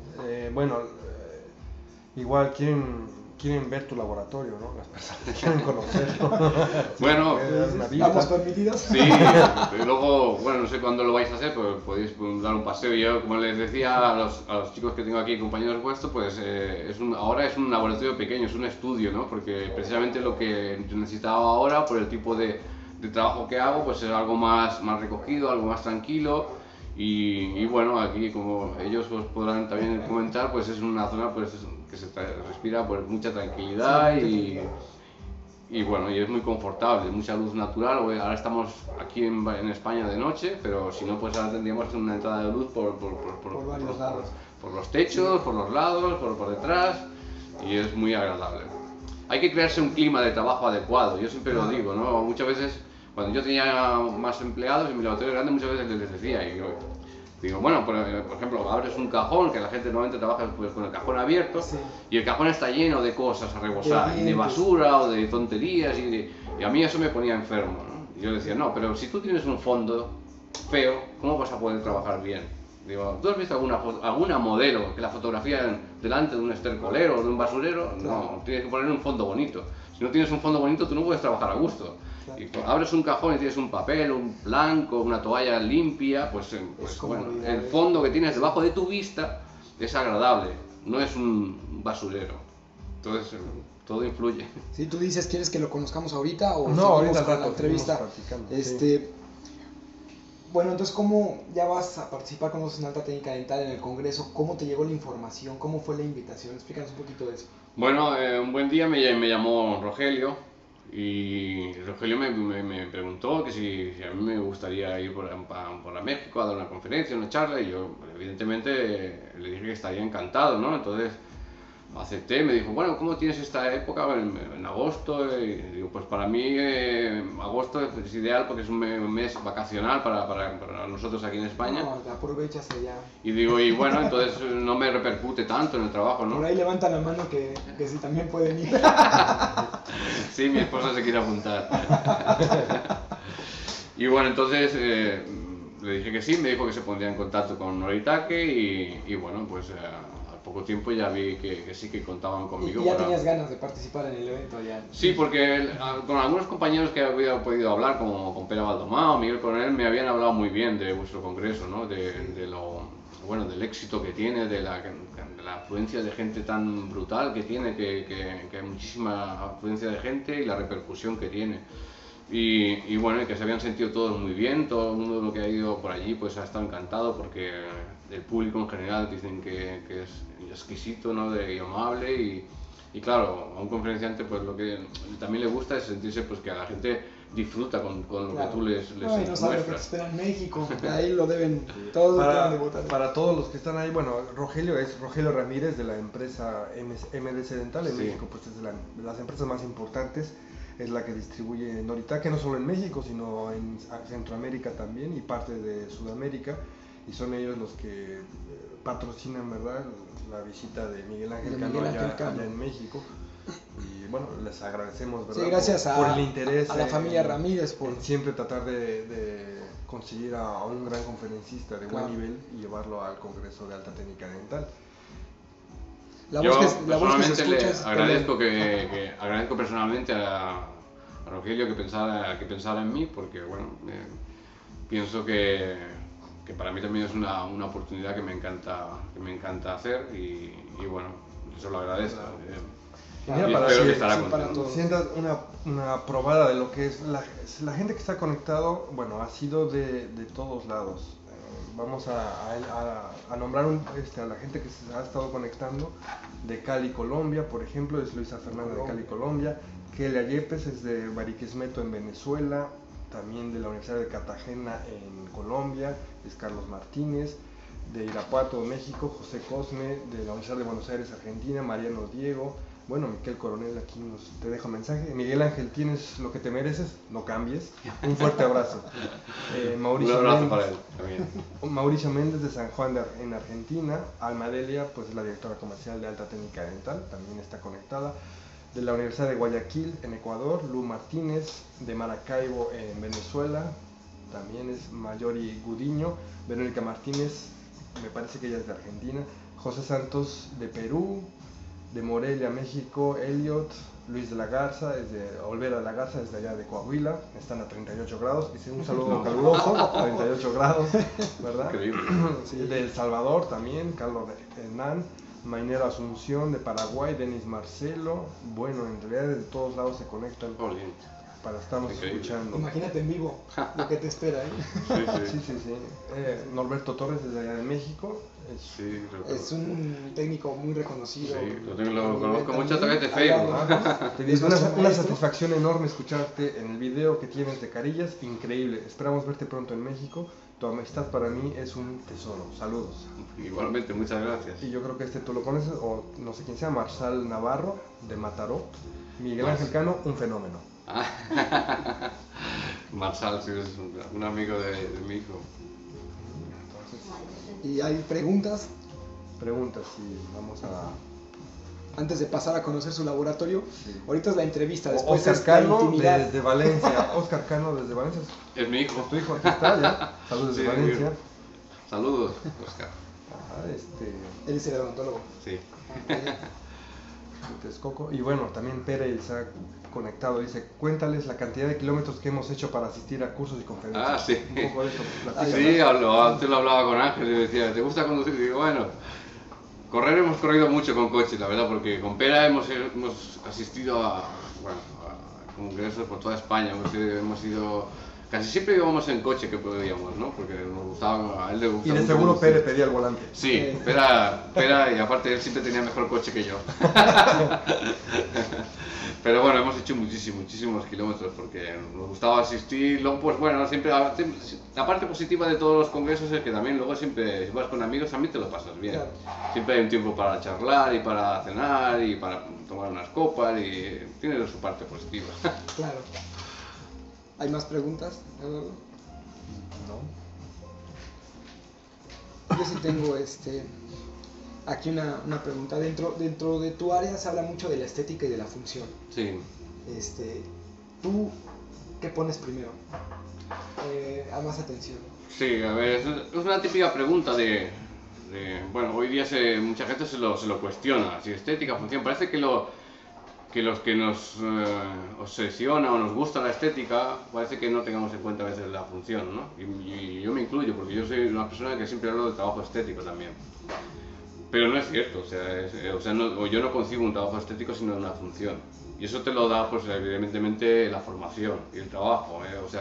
Igual quieren ver tu laboratorio, ¿no? Las personas quieren conocerlo. Bueno, ¿estamos permitidos? Sí, y luego, bueno, no sé cuándo lo vais a hacer, pero podéis dar un paseo. Yo, como les decía a los chicos que tengo aquí, compañeros vuestros, pues ahora es un laboratorio pequeño, es un estudio, ¿no? Porque precisamente lo que necesitaba ahora, por el tipo de trabajo que hago, pues es algo más recogido, algo más tranquilo. Y bueno, aquí, como ellos os podrán también comentar, pues es una zona pues que se respira pues mucha tranquilidad y bueno, y es muy confortable, mucha luz natural. Ahora estamos aquí en España de noche, pero si no, pues ahora tendríamos una entrada de luz por varios lados, por los techos, por los lados, por detrás, y es muy agradable. Hay que crearse un clima de trabajo adecuado, yo siempre lo digo, ¿no? Muchas veces, cuando yo tenía más empleados en mi laboratorio grande, muchas veces les decía, y yo digo, bueno, por ejemplo, abres un cajón, que la gente normalmente trabaja pues, con el cajón abierto, sí, y el cajón está lleno de cosas a rebosar, y de basura o de tonterías, y Y a mí eso me ponía enfermo, ¿no? Y yo decía, no, pero si tú tienes un fondo feo, ¿cómo vas a poder trabajar bien? Digo, ¿tú has visto alguna modelo que la fotografía delante de un estercolero o de un basurero? No, tienes que poner un fondo bonito. Si no tienes un fondo bonito, tú no puedes trabajar a gusto. Y abres un cajón y tienes un papel, un blanco, una toalla limpia, pues bueno, el fondo que tienes debajo de tu vista es agradable, no es un basurero. Entonces, todo influye. Si tú dices, ¿quieres que lo conozcamos ahorita o No, seguimos ahorita con la entrevista? Sí. Bueno, entonces, ¿cómo ya vas a participar con nosotros en Alta Técnica Dental en el Congreso? ¿Cómo te llegó la información? ¿Cómo fue la invitación? Explícanos un poquito de eso. Bueno, un buen día me llamó Rogelio y Rogelio me preguntó que si a mí me gustaría ir por México a dar una conferencia, una charla, y yo evidentemente le dije que estaría encantado, ¿no? Entonces acepté, me dijo, bueno, ¿cómo tienes esta época en agosto? Y digo, pues para mí agosto es ideal porque es un mes vacacional para nosotros aquí en España. No, aprovechas ya. Y digo, y bueno, entonces no me repercute tanto en el trabajo, ¿no? Por ahí levanta la mano que sí también pueden ir. Sí, mi esposa se quiere apuntar. Y bueno, entonces le dije que sí, me dijo que se pondría en contacto con Noritake y bueno, pues al poco tiempo ya vi que sí que contaban conmigo. Y ya tenías ganas de participar en el evento ya. Sí, porque con algunos compañeros que había podido hablar, como con Pere Baldomá o Miguel Coronel, me habían hablado muy bien de vuestro congreso, ¿no? De lo, bueno, del éxito que tiene, de la afluencia de gente tan brutal que tiene, que hay muchísima afluencia de gente y la repercusión que tiene. Y bueno, que se habían sentido todos muy bien, todo el mundo lo que ha ido por allí pues ha estado encantado porque el público en general dicen que es exquisito, ¿no? Y amable y claro, a un conferenciante pues lo que también le gusta es sentirse pues que a la gente disfruta con lo que tú les Ay, no sabe lo que te muestras. espera en México, ahí lo deben, todos deben de votar. Para todos los que están ahí, bueno, Rogelio es Rogelio Ramírez de la empresa MDC Dental en México, pues es de las empresas más importantes, es la que distribuye Noritake no solo en México, sino en Centroamérica también y parte de Sudamérica, y son ellos los que patrocinan, ¿verdad?, la visita de Miguel Ángel Cano allá en México. Y bueno, les agradecemos, ¿verdad? Sí, gracias por el interés a la familia Ramírez por siempre tratar de conseguir a un gran conferencista de buen nivel y llevarlo al Congreso de Alta Técnica Dental. Yo personalmente le agradezco agradezco personalmente a Rogelio que pensara en mí, porque bueno, pienso que para mí también es una oportunidad que me encanta hacer y bueno, eso lo agradezco. Mira, y para espero que que estará contento. sientas una probada de lo que es la gente que está conectado, bueno, ha sido de todos lados. Vamos a nombrar a la gente que se ha estado conectando de Cali, Colombia, por ejemplo, es Luisa Fernanda de Cali, Colombia. Kelia Yepes es de Bariquismeto en Venezuela, también de la Universidad de Cartagena en Colombia, es Carlos Martínez. De Irapuato, México, José Cosme, de la Universidad de Buenos Aires, Argentina, Mariano Diego. Bueno, Miquel Coronel, aquí te dejo mensaje. Miguel Ángel, tienes lo que te mereces, no cambies. Un fuerte abrazo. Mauricio Un abrazo Méndez, para él también. Mauricio Méndez de San Juan en Argentina. Alma Delia, pues es la directora comercial de Alta Técnica Dental, también está conectada. De la Universidad de Guayaquil en Ecuador, Lu Martínez. De Maracaibo en Venezuela, también es Mayori Gudiño. Verónica Martínez, me parece que ella es de Argentina. José Santos de Perú. De Morelia, México, Elliot, Luis de la Garza, Olvera de la Garza, desde allá de Coahuila, están a 38 grados, dice un saludo caluroso, 38 grados, ¿verdad? Increíble. Sí. De El Salvador también, Carlos Hernán, Mainero Asunción, de Paraguay, Denis Marcelo, bueno, en realidad de todos lados se conectan para estarnos escuchando. Imagínate en vivo lo que te espera, ¿eh? Sí. Norberto Torres desde allá de México. Es un técnico muy reconocido. Sí, lo conozco mucho a través de Facebook. Es una satisfacción enorme escucharte en el video que tienes de Carillas, increíble. Esperamos verte pronto en México. Tu amistad para mí es un tesoro. Saludos. Igualmente, muchas gracias. Y yo creo que tú lo conoces, o no sé quién sea, Marsal Navarro, de Mataró. Miguel Ángel Cano, un fenómeno. Marsal, sí, es un amigo de mi hijo. ¿Y hay preguntas? Preguntas, sí, vamos antes de pasar a conocer su laboratorio. Sí. Ahorita es la entrevista, después Oscar es la Cano intimidad. desde Valencia. Oscar Cano desde Valencia. Es mi hijo. Es tu hijo, aquí está ya. Saludos Sí, desde Valencia. Saludos, Oscar. Él es el odontólogo. Sí. Texcoco. Y bueno, también Pere está conectado. Dice, cuéntales la cantidad de kilómetros que hemos hecho para asistir a cursos y conferencias. Ah, sí. Un poco de eso. platícanos. Sí, antes lo hablaba con Ángel y me decía, ¿te gusta conducir? Y digo, bueno, correr hemos corrido mucho con coche, la verdad, porque con Pera hemos asistido a congresos por toda España, hemos ido, casi siempre íbamos en coche que podíamos, ¿no? Porque nos gustaba, a él le Y gustaba de mucho seguro conducir. Pere pedía el volante. Sí, Pera, y aparte él siempre tenía mejor coche que yo. Pero bueno, hemos hecho muchísimos kilómetros porque nos gustaba asistir. Luego, pues bueno, siempre la parte positiva de todos los congresos es que también luego siempre, si vas con amigos, también te lo pasas bien. Claro. Siempre hay un tiempo para charlar y para cenar y para tomar unas copas y tiene su parte positiva. Claro. ¿Hay más preguntas, Eduardo? No. Yo sí tengo aquí una pregunta. Dentro de tu área se habla mucho de la estética y de la función. Sí. ¿Tú qué pones primero? A más atención. Sí, a ver, es una típica pregunta bueno, hoy día mucha gente se lo cuestiona, si estética, función, parece que los que nos obsesiona o nos gusta la estética, parece que no tengamos en cuenta a veces la función, ¿no? Y yo me incluyo, porque yo soy una persona que siempre hablo de trabajo estético también. Pero no es cierto, yo no concibo un trabajo estético sino una función. Y eso te lo da, pues evidentemente, la formación y el trabajo.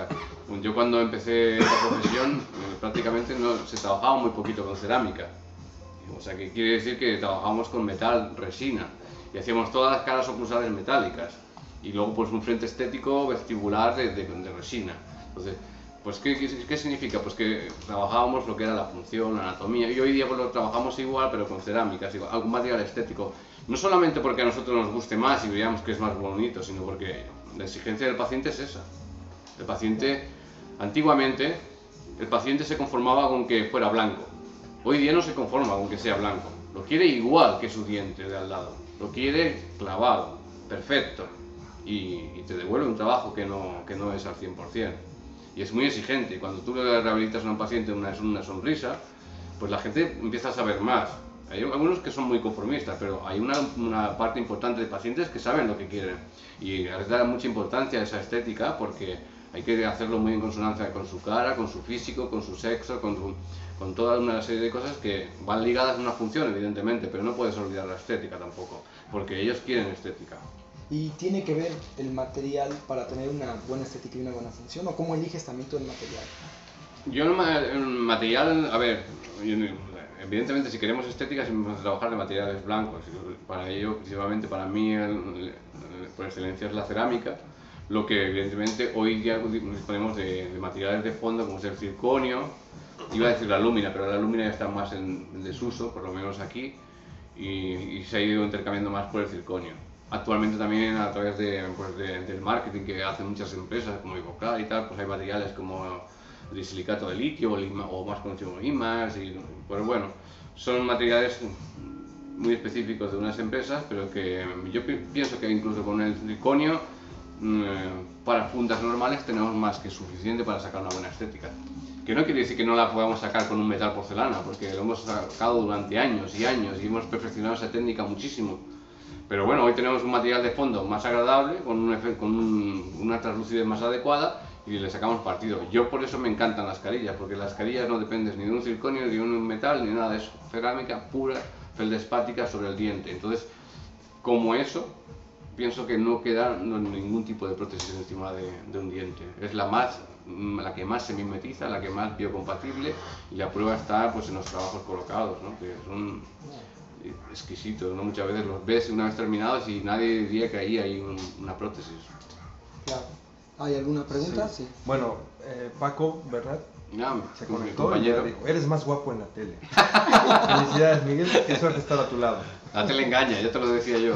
Yo cuando empecé esta profesión, prácticamente se trabajaba muy poquito con cerámica. O sea, que quiere decir que trabajábamos con metal, resina, y hacíamos todas las caras oclusales metálicas. Y luego, pues un frente estético vestibular de resina. Entonces, pues ¿qué significa? Pues que trabajábamos lo que era la función, la anatomía, y hoy día pues lo trabajamos igual, pero con cerámicas, algún material estético. No solamente porque a nosotros nos guste más y veamos que es más bonito, sino porque la exigencia del paciente es esa. El paciente, antiguamente, el paciente se conformaba con que fuera blanco. Hoy día no se conforma con que sea blanco. Lo quiere igual que su diente de al lado. Lo quiere clavado, perfecto. Y te devuelve un trabajo que no es al 100%. Y es muy exigente. Cuando tú le rehabilitas a un paciente una sonrisa, pues la gente empieza a saber más. Hay algunos que son muy conformistas, pero hay una parte importante de pacientes que saben lo que quieren. Y les da mucha importancia a esa estética porque hay que hacerlo muy en consonancia con su cara, con su físico, con su sexo, con toda una serie de cosas que van ligadas a una función, evidentemente, pero no puedes olvidar la estética tampoco, porque ellos quieren estética. ¿Y tiene que ver el material para tener una buena estética y una buena función? ¿O cómo eliges también tú el material? Yo el material, a ver, evidentemente si queremos estética siempre vamos a trabajar de materiales blancos. Para ello, principalmente para mí, por excelencia es la cerámica. Lo que evidentemente hoy día disponemos de materiales de fondo como es el circonio, iba a decir la lúmina, pero la lúmina ya está más en desuso, por lo menos aquí, y se ha ido intercambiando más por el circonio. Actualmente también a través del marketing que hacen muchas empresas como Ivocar y tal, pues hay materiales como el disilicato de litio o más conocido como IMAX, y pues bueno, son materiales muy específicos de unas empresas, pero que yo pienso que incluso con el circonio para fundas normales tenemos más que suficiente para sacar una buena estética. Que no quiere decir que no la podamos sacar con un metal porcelana, porque lo hemos sacado durante años y años y hemos perfeccionado esa técnica muchísimo. Pero bueno, hoy tenemos un material de fondo más agradable, con una translucidez más adecuada y le sacamos partido. Yo por eso me encantan las carillas, porque las carillas no dependes ni de un circonio, ni de un metal, ni nada de eso. Cerámica pura, feldespática sobre el diente. Entonces, como eso, pienso que no queda ningún tipo de prótesis encima de un diente. Es la que más se mimetiza, la que más biocompatible, y la prueba está pues en los trabajos colocados, ¿no? Que son exquisitos, ¿no? Muchas veces los ves una vez terminados y nadie diría que ahí hay una prótesis. Claro. ¿Hay alguna pregunta? Sí. Bueno, Paco, ¿verdad? Ya, Se mi conectó y compañero. me dijo, eres más guapo en la tele. Felicidades, Miguel, qué suerte estar a tu lado. La tele engaña, ya te lo decía yo.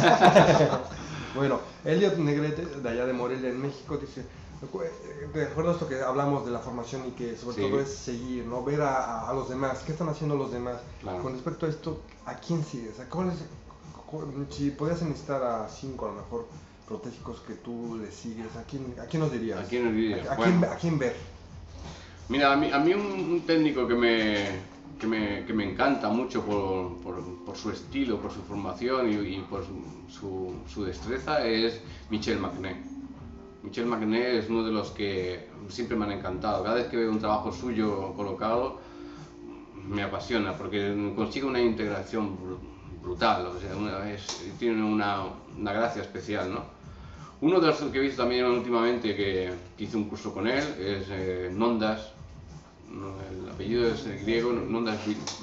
Bueno, Elliot Negrete, de allá de Morelia, en México, dice, recuerdo esto que hablamos de la formación y que sobre todo es seguir, ¿no? Ver a los demás, qué están haciendo los demás. Claro. Con respecto a esto, ¿a quién sigues? Si podías necesitar a 5 a lo mejor protésicos que tú le sigues, ¿a quién nos dirías? ¿A quién nos dirías? ¿A quién ver? Mira, a mí un técnico que me encanta mucho por su estilo, por su formación y por su destreza es Michel Magnet. Michel Magnet es uno de los que siempre me han encantado. Cada vez que veo un trabajo suyo colocado, me apasiona porque consigue una integración brutal, o sea, tiene una gracia especial, ¿no? Uno de los que he visto también últimamente que hice un curso con él es Nondas. El apellido es griego, Nondas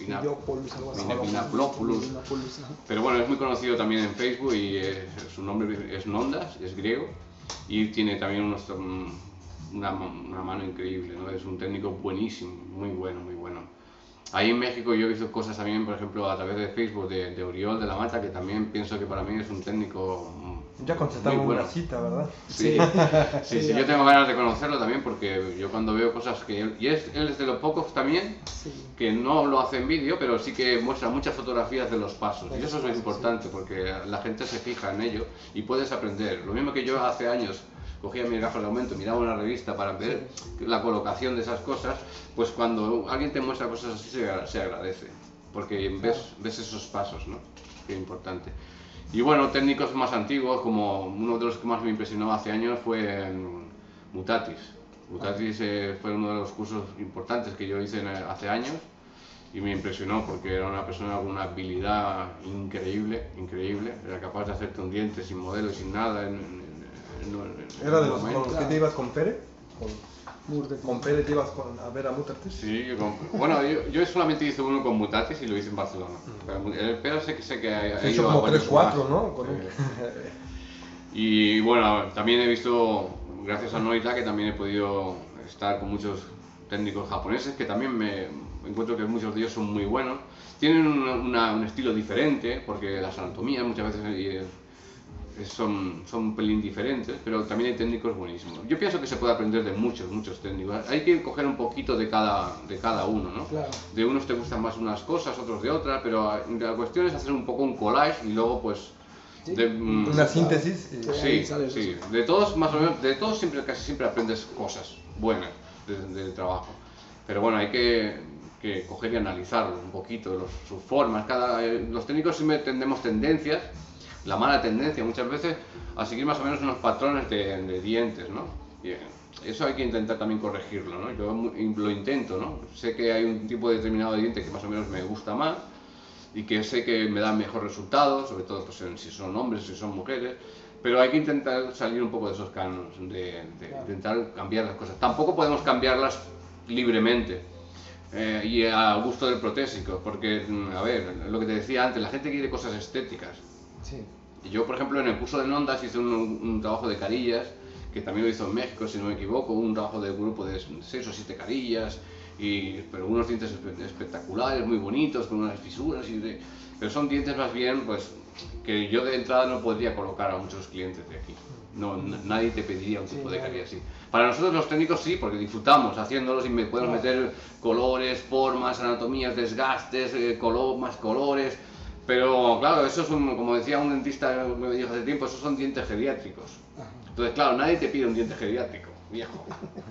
Vinapolopoulos, pero bueno, es muy conocido también en Facebook y su nombre es Nondas, es griego y tiene también una mano increíble, ¿no? Es un técnico buenísimo, muy bueno, muy bueno. Ahí en México yo he visto cosas también, por ejemplo, a través de Facebook de Oriol de la Mata, que también pienso que para mí es un técnico ya concertamos una cita, ¿verdad? Sí. Sí, yo tengo ganas de conocerlo también porque yo cuando veo cosas que él es de los pocos también que no lo hace en vídeo, pero sí que muestra muchas fotografías de los pasos y eso es muy importante porque la gente se fija en ello y puedes aprender. Lo mismo que yo hace años cogía mis gafas de aumento, miraba una revista para ver la colocación de esas cosas, pues cuando alguien te muestra cosas así se agradece, porque ves esos pasos, ¿no? Que es importante. Y bueno, técnicos más antiguos, como uno de los que más me impresionó hace años fue Mutatis. Mutatis fue uno de los cursos importantes que yo hice hace años y me impresionó porque era una persona con una habilidad increíble, era capaz de hacerte un diente sin modelo y sin nada. ¿Era de los con los que te ibas con Pere? ¿Con Pere te ibas a ver a Mutatis? Sí, bueno, yo solamente hice uno con Mutatis y lo hice en Barcelona. El Pere sé que ha ido como a varios 3-4, más. ¿no? Y bueno, también he visto, gracias a Noita, que también he podido estar con muchos técnicos japoneses que también me encuentro que muchos de ellos son muy buenos. Tienen un estilo diferente porque las anatomías muchas veces son un pelín diferentes, pero también hay técnicos buenísimos. Yo pienso que se puede aprender de muchos técnicos. Hay que coger un poquito de cada uno, ¿no? Claro. De unos te gustan más unas cosas, otros de otras, pero la cuestión es hacer un poco un collage y luego pues... una síntesis. Sí. De todos, más o menos, casi siempre aprendes cosas buenas del trabajo. Pero bueno, hay que coger y analizarlo un poquito, sus formas. Los técnicos siempre tendemos tendencias, la mala tendencia muchas veces, a seguir más o menos unos patrones de dientes, ¿no? Y eso hay que intentar también corregirlo, ¿no? Yo lo intento, ¿no? Sé que hay un tipo determinado de diente que más o menos me gusta más y que sé que me da mejor resultado, sobre todo pues, si son hombres, si son mujeres, pero hay que intentar salir un poco de esos cánones, intentar cambiar las cosas. Tampoco podemos cambiarlas libremente y a gusto del protésico, porque, a ver, lo que te decía antes, la gente quiere cosas estéticas. Sí. Y yo, por ejemplo, en el curso de Nondas hice un trabajo de carillas, que también lo hizo en México, si no me equivoco, un trabajo de grupo de 6 o 7 carillas, pero unos dientes espectaculares, muy bonitos, con unas fisuras, pero son dientes más bien pues, que yo de entrada no podría colocar a muchos clientes de aquí. Nadie te pediría un tipo de carilla así. Para nosotros los técnicos sí, porque disfrutamos haciéndolos y podemos meter colores, formas, anatomías, desgastes, más colores. Pero claro, eso es como decía un dentista que me dijo hace tiempo, esos son dientes geriátricos. Entonces claro, nadie te pide un diente geriátrico, viejo.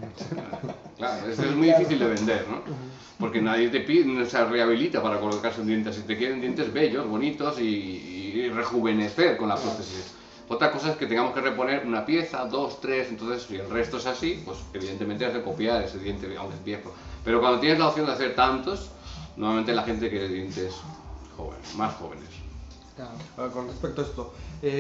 Claro, eso es muy difícil de vender, ¿no? Porque nadie te pide, se rehabilita para colocarse un diente así. Te quieren dientes bellos, bonitos y rejuvenecer con la prótesis. Otra cosa es que tengamos que reponer una pieza, 2, 3, entonces si el resto es así, pues evidentemente has de copiar ese diente, aunque es viejo. Pero cuando tienes la opción de hacer tantos, normalmente la gente quiere dientes más jóvenes. Claro. Con respecto a esto,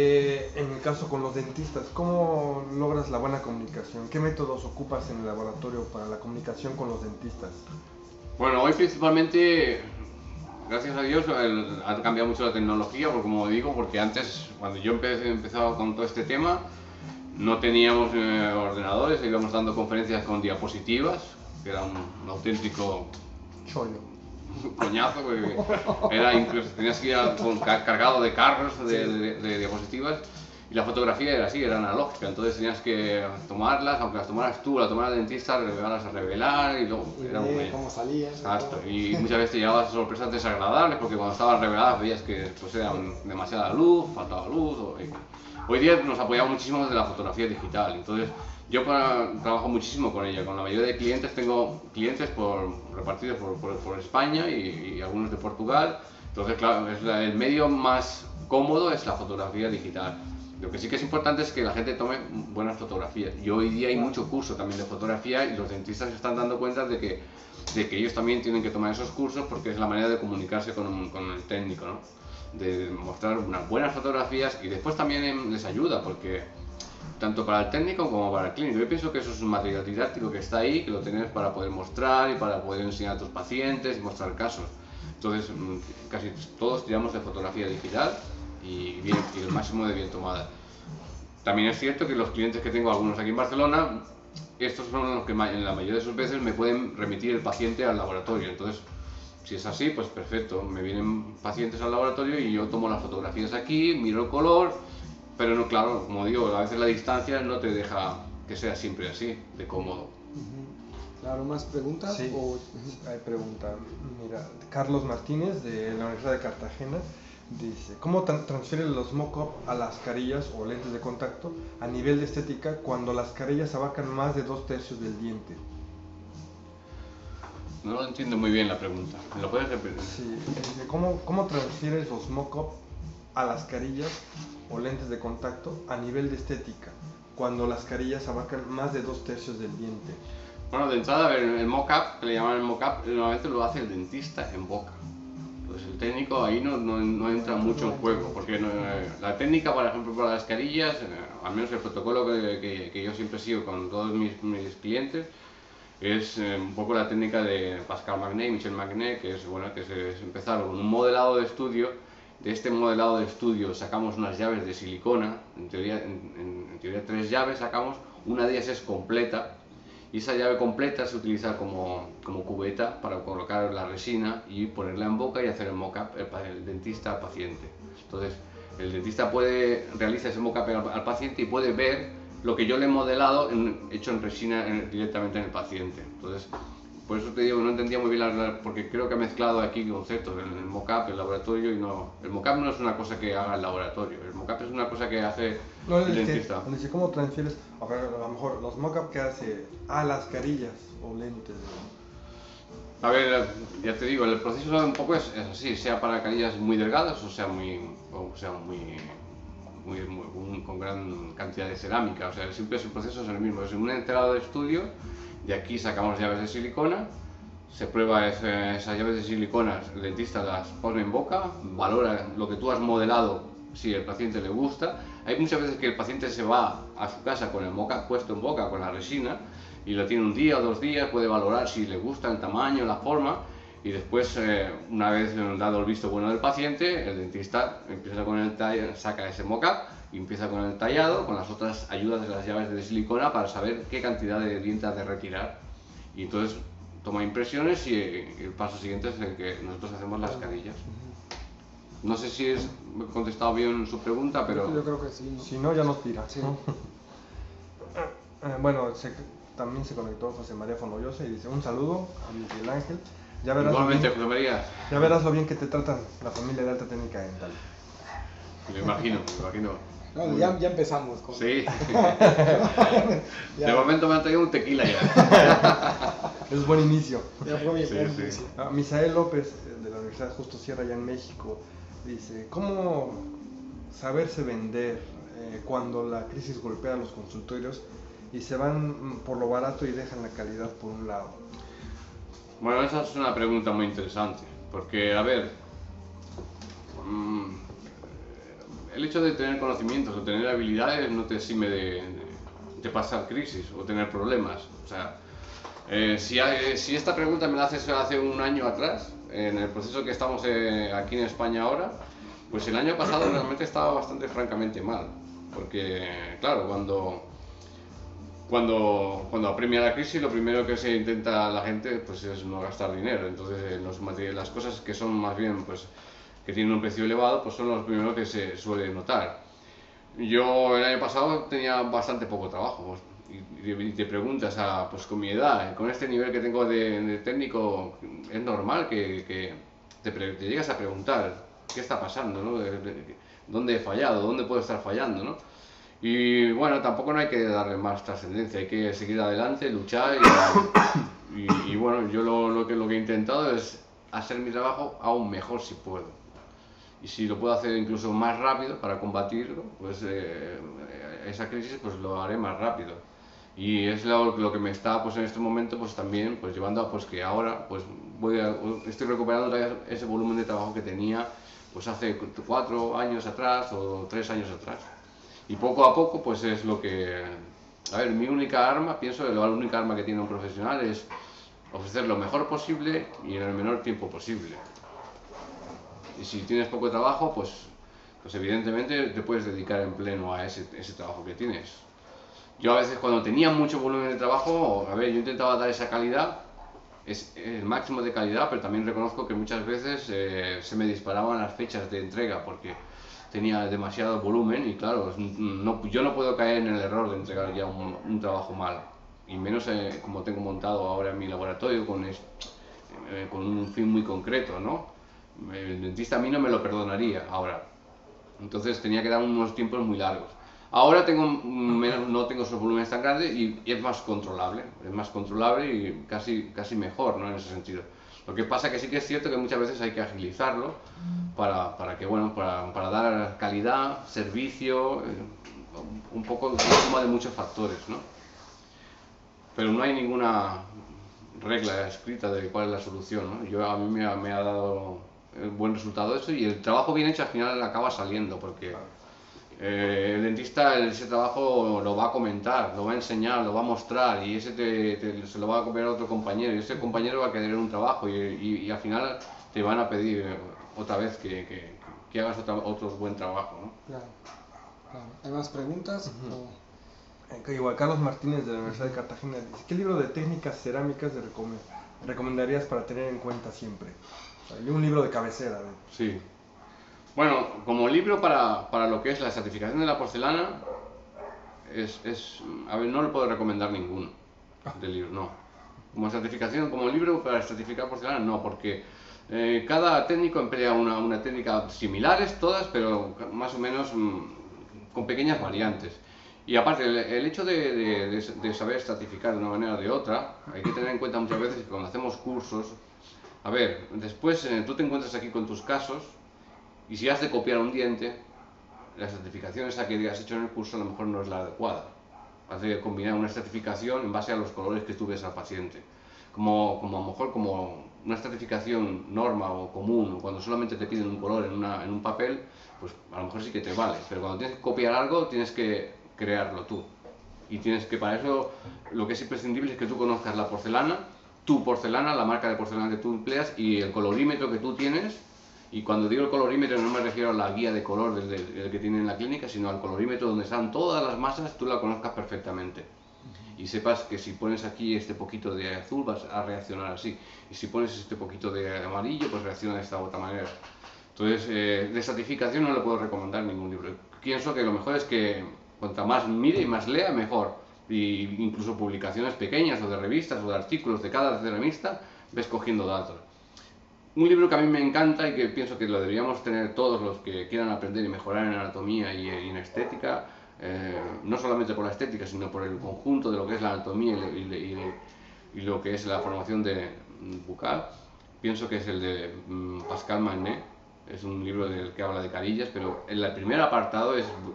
en el caso con los dentistas, ¿cómo logras la buena comunicación? ¿Qué métodos ocupas en el laboratorio para la comunicación con los dentistas? Bueno, hoy principalmente, gracias a Dios, ha cambiado mucho la tecnología, porque como digo, porque antes, cuando yo empezaba con todo este tema, no teníamos ordenadores, íbamos dando conferencias con diapositivas, que era un auténtico chollo. Coñazo, porque era incluso, tenías que ir cargado de carros de diapositivas Y la fotografía era así, era analógica, entonces tenías que tomarlas, aunque las tomaras tú, la tomara el dentista, revelarlas a revelar y luego era un cómo salían. exacto, y muchas veces te llevabas sorpresas desagradables porque cuando estaban reveladas veías que pues eran demasiada luz, faltaba luz. Hoy día nos apoyamos muchísimo de la fotografía digital, entonces yo trabajo muchísimo con ella, con la mayoría de clientes tengo clientes repartidos por España y algunos de Portugal, entonces claro, el medio más cómodo es la fotografía digital. Lo que sí que es importante es que la gente tome buenas fotografías. Y hoy día hay mucho curso también de fotografía y los dentistas se están dando cuenta de que ellos también tienen que tomar esos cursos porque es la manera de comunicarse con el técnico, ¿no? De mostrar unas buenas fotografías y después también les ayuda porque tanto para el técnico como para el clínico. Yo pienso que eso es un material didáctico que está ahí, que lo tienes para poder mostrar y para poder enseñar a tus pacientes y mostrar casos. Entonces casi todos tiramos de fotografía digital y el máximo de bien tomada. También es cierto que los clientes que tengo, algunos aquí en Barcelona, estos son los que en la mayoría de sus veces me pueden remitir el paciente al laboratorio. Entonces, si es así, pues perfecto, me vienen pacientes al laboratorio y yo tomo las fotografías aquí, miro el color, pero no, claro, como digo, a veces la distancia no te deja que sea siempre así, de cómodo. Claro, ¿más preguntas? Sí, hay pregunta. Mira, Carlos Martínez de la Universidad de Cartagena dice, ¿cómo transfieren los mock-up a las carillas o lentes de contacto a nivel de estética cuando las carillas abarcan más de 2/3 del diente? No lo entiendo muy bien la pregunta, ¿me lo puedes repetir? Sí, dice, ¿cómo transfieres los mock-up a las carillas o lentes de contacto a nivel de estética cuando las carillas abarcan más de 2/3 del diente? Bueno, de entrada, a ver, el mock-up, que le llaman el mock-up, normalmente lo hace el dentista en boca. Entonces el técnico ahí no entra mucho en juego, porque la técnica, por ejemplo, para las carillas, al menos el protocolo que yo siempre sigo con todos mis clientes, es un poco la técnica de Pascal Magnet y Michel Magnet, que es, bueno, que es empezar con un modelado de estudio. De este modelado de estudio sacamos unas llaves de silicona, en teoría 3 llaves sacamos, una de ellas es completa, y esa llave completa se utiliza como cubeta para colocar la resina y ponerla en boca y hacer el mock-up el dentista al paciente. Entonces el dentista realiza ese mock-up al paciente y puede ver lo que yo le he modelado hecho en resina directamente en el paciente. Entonces, por eso te digo que no entendía muy bien porque creo que ha mezclado aquí conceptos, el mock-up, el laboratorio, y no. El mock-up no es una cosa que haga el laboratorio, el mock-up es una cosa que hace el dentista. Dice, ¿cómo transfieres? A ver, a lo mejor los mock-up que hace a las carillas o lentes. A ver, ya te digo, el proceso un poco es así, sea para carillas muy delgadas o sea con gran cantidad de cerámica, o sea, siempre el proceso es el mismo, es un enterado de estudio. De aquí sacamos llaves de silicona, se prueba esas llaves de silicona, el dentista las pone en boca, valora lo que tú has modelado si el paciente le gusta. Hay muchas veces que el paciente se va a su casa con el mock-up puesto en boca, con la resina, y lo tiene un día o 2 días, puede valorar si le gusta el tamaño, la forma, y después, una vez dado el visto bueno del paciente, el dentista empieza con saca ese mock-up y empieza con el tallado, con las otras ayudas de las llaves de silicona para saber qué cantidad de diente ha de retirar. Y entonces toma impresiones y el paso siguiente es el que nosotros hacemos las carillas. No sé si he contestado bien su pregunta, pero... Yo creo que sí, ¿no? Si no, ya nos tira. Sí. Bueno, también se conectó José María Fonollosa y dice, un saludo a Miguel Ángel. Igualmente, José María. Ya verás lo bien que te tratan la familia de Alta Técnica Dental. Me imagino. No, ya empezamos con... Sí. De momento me han traído un tequila ya. Es buen inicio. Ya fue mi Sí, buen sí. inicio. Misael López, de la Universidad Justo Sierra, allá en México, dice, ¿cómo saberse vender cuando la crisis golpea a los consultorios y se van por lo barato y dejan la calidad por un lado? Bueno, esa es una pregunta muy interesante, porque, a ver, el hecho de tener conocimientos o tener habilidades no te exime de pasar crisis o tener problemas. O sea, si esta pregunta me la haces hace un año atrás, en el proceso que estamos aquí en España ahora, pues el año pasado realmente estaba bastante francamente mal, porque, claro, cuando apremia la crisis, lo primero que se intenta la gente pues es no gastar dinero. Entonces las cosas que son más bien pues que tienen un precio elevado pues son los primeros que se suele notar. Yo el año pasado tenía bastante poco trabajo, pues, y te preguntas, pues con mi edad, con este nivel que tengo de técnico, es normal que te llegas a preguntar qué está pasando, ¿no? ¿Dónde he fallado? ¿Dónde puedo estar fallando, ¿no? Y bueno, tampoco no hay que darle más trascendencia, hay que seguir adelante, luchar y bueno, yo lo que he intentado es hacer mi trabajo aún mejor si puedo. Y si lo puedo hacer incluso más rápido para combatirlo, pues esa crisis pues lo haré más rápido. Y es lo que me está pues en este momento pues también pues llevando a pues que ahora pues estoy recuperando otra vez ese volumen de trabajo que tenía pues hace 4 años atrás o 3 años atrás. Y poco a poco pues es lo que... A ver, mi única arma, pienso que la única arma que tiene un profesional es ofrecer lo mejor posible y en el menor tiempo posible. Y si tienes poco trabajo, pues evidentemente te puedes dedicar en pleno a ese trabajo que tienes. Yo a veces cuando tenía mucho volumen de trabajo, a ver, yo intentaba dar esa calidad, el máximo de calidad, pero también reconozco que muchas veces se me disparaban las fechas de entrega porque tenía demasiado volumen y claro, yo no puedo caer en el error de entregar ya un trabajo mal. Y menos como tengo montado ahora en mi laboratorio con un fin muy concreto, ¿no? El dentista a mí no me lo perdonaría ahora. Entonces tenía que dar unos tiempos muy largos. Ahora no tengo esos volúmenes tan grandes y es más controlable y casi mejor, ¿no? En ese sentido. Lo que pasa que sí que es cierto que muchas veces hay que agilizarlo para que, bueno, para dar calidad, servicio, un poco de suma de muchos factores, ¿no? Pero no hay ninguna regla escrita de cuál es la solución, ¿no? A mí me ha dado buen resultado eso y el trabajo bien hecho al final acaba saliendo porque el dentista ese trabajo lo va a comentar, lo va a enseñar, lo va a mostrar y ese se lo va a copiar a otro compañero y ese compañero va a querer un trabajo y al final te van a pedir otra vez que hagas otro buen trabajo, ¿no? Claro, claro. ¿Hay más preguntas? Igual Carlos Martínez de la Universidad de Cartagena dice, ¿qué libro de técnicas cerámicas recomendarías para tener en cuenta siempre? O sea, un libro de cabecera. Sí. Bueno, como libro para lo que es la certificación de la porcelana, a ver, no le puedo recomendar ninguno del libro, no. Como libro para certificar porcelana, no, porque cada técnico emplea una técnica similares todas, pero más o menos con pequeñas variantes. Y aparte, el hecho de saber estratificar de una manera o de otra, hay que tener en cuenta muchas veces que cuando hacemos cursos, a ver, después tú te encuentras aquí con tus casos y si has de copiar un diente, la estratificación esa que has hecho en el curso a lo mejor no es la adecuada. Has de combinar una estratificación en base a los colores que tú ves al paciente. Como a lo mejor como una estratificación norma o común, o cuando solamente te piden un color en un papel, pues a lo mejor sí que te vale. Pero cuando tienes que copiar algo, tienes que crearlo tú. Y tienes que, para eso, lo que es imprescindible es que tú conozcas la porcelana, tu porcelana, la marca de porcelana que tú empleas y el colorímetro que tú tienes. Y cuando digo el colorímetro no me refiero a la guía de color del que tienen en la clínica, sino al colorímetro donde están todas las masas, tú la conozcas perfectamente. Y sepas que si pones aquí este poquito de azul vas a reaccionar así. Y si pones este poquito de amarillo, pues reacciona de esta otra manera. Entonces, de estratificación no le puedo recomendar ningún libro. Pienso que lo mejor es que cuanta más mire y más lea, mejor. Y incluso publicaciones pequeñas o de revistas o de artículos de cada ceramista, ves cogiendo datos. Un libro que a mí me encanta y que pienso que lo deberíamos tener todos los que quieran aprender y mejorar en anatomía y en estética, no solamente por la estética, sino por el conjunto de lo que es la anatomía y lo que es la formación bucal, pienso que es el de Pascal Magnet. Es un libro del que habla de carillas, pero en el primer apartado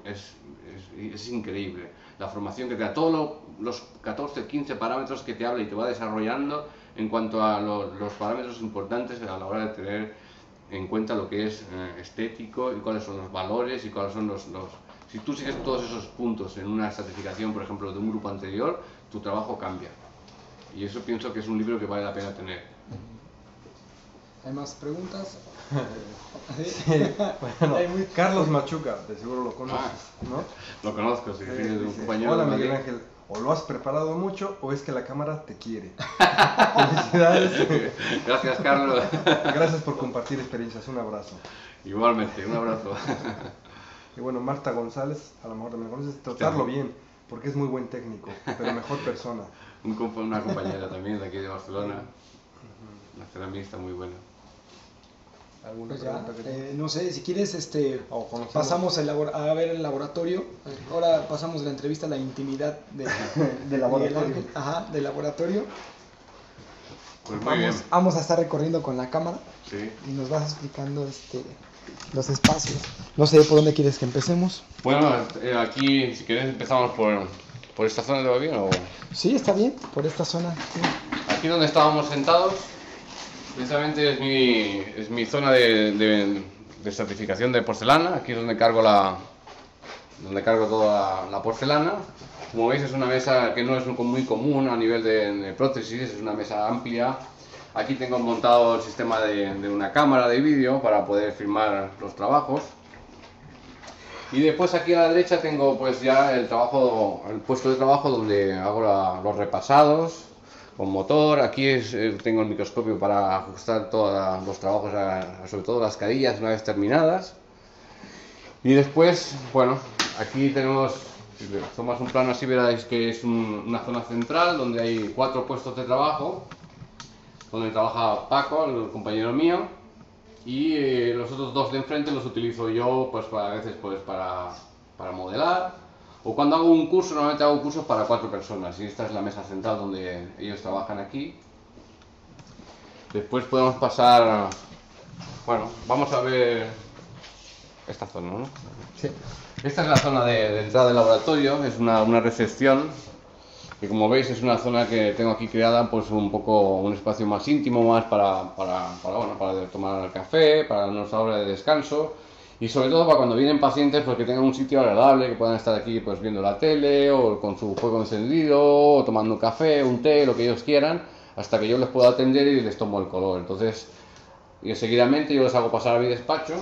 es increíble. La formación que te da, todos los 14, 15 parámetros que te habla y te va desarrollando en cuanto a los parámetros importantes a la hora de tener en cuenta lo que es estético y cuáles son los valores y cuáles son Si tú sigues todos esos puntos en una estratificación, por ejemplo, de un grupo anterior, tu trabajo cambia. Y eso pienso que es un libro que vale la pena tener. ¿Hay más preguntas? Sí, bueno, Carlos Machuca, de seguro lo conoces, ¿no? Lo conozco, sí, Dice, de un compañero. hola Miguel Ángel, o lo has preparado mucho o es que la cámara te quiere. Felicidades. Gracias, Carlos. Gracias por compartir experiencias, un abrazo. Igualmente, un abrazo. Y bueno, Marta González, a lo mejor también conoces, tratarlo bien, porque es muy buen técnico, pero mejor persona. Una compañera también de aquí de Barcelona, una ceramista muy buena. ¿Alguna Pues ya, pregunta que no sé, si quieres, o conocemos? pasamos a ver el laboratorio. Ahora pasamos de la entrevista a la intimidad de Del laboratorio. Miguel Ángel. Ajá, del laboratorio. Pues muy bien. Vamos a estar recorriendo con la cámara Sí. y nos vas explicando los espacios. No sé por dónde quieres que empecemos. Bueno, aquí, si quieres, empezamos por esta zona, ¿te va bien? O... Sí, está bien, por esta zona. Sí. Aquí donde estábamos sentados, precisamente es mi zona de certificación de porcelana. Aquí es donde cargo toda la porcelana. Como veis, es una mesa que no es muy común a nivel de prótesis, es una mesa amplia. Aquí tengo montado el sistema de una cámara de vídeo para poder filmar los trabajos. Y después aquí a la derecha tengo pues ya el puesto de trabajo donde hago los repasados con motor. Aquí tengo el microscopio para ajustar todos los trabajos, sobre todo las carillas una vez terminadas. Y después, bueno, aquí tenemos, si tomas un plano así veréis que es una zona central donde hay 4 puestos de trabajo, donde trabaja Paco, el compañero mío, y los otros 2 de enfrente los utilizo yo pues a veces pues para modelar, o cuando hago un curso, normalmente hago cursos para 4 personas, y esta es la mesa central donde ellos trabajan aquí. Después podemos pasar, bueno, vamos a ver esta zona, ¿no? Sí. Esta es la zona de entrada del laboratorio, es una recepción, que como veis es una zona que tengo aquí creada, pues un poco un espacio más íntimo, más para tomar café, para nuestra hora de descanso, y sobre todo para cuando vienen pacientes, pues que tengan un sitio agradable, que puedan estar aquí pues viendo la tele, o con su fuego encendido, o tomando un café, un té, lo que ellos quieran, hasta que yo les pueda atender y les tomo el color. Entonces, y seguidamente yo les hago pasar a mi despacho.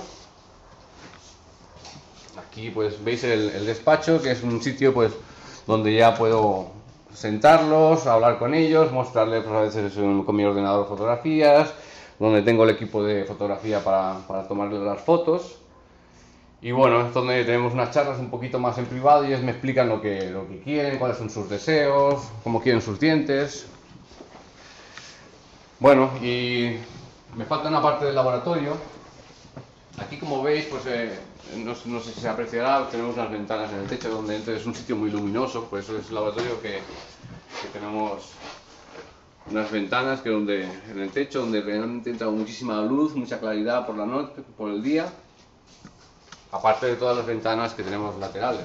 Aquí pues veis el despacho, que es un sitio pues donde ya puedo sentarlos, hablar con ellos, mostrarles pues, a veces con mi ordenador fotografías, donde tengo el equipo de fotografía para tomarles las fotos. Y bueno, es donde tenemos unas charlas un poquito más en privado y ellos me explican lo que quieren, cuáles son sus deseos, cómo quieren sus dientes. Bueno, y me falta una parte del laboratorio. Aquí, como veis, pues no sé si se apreciará, tenemos unas ventanas en el techo donde es un sitio muy luminoso, por eso es el laboratorio que tenemos unas ventanas en el techo donde realmente entra muchísima luz, mucha claridad por la noche, por el día, aparte de todas las ventanas que tenemos laterales.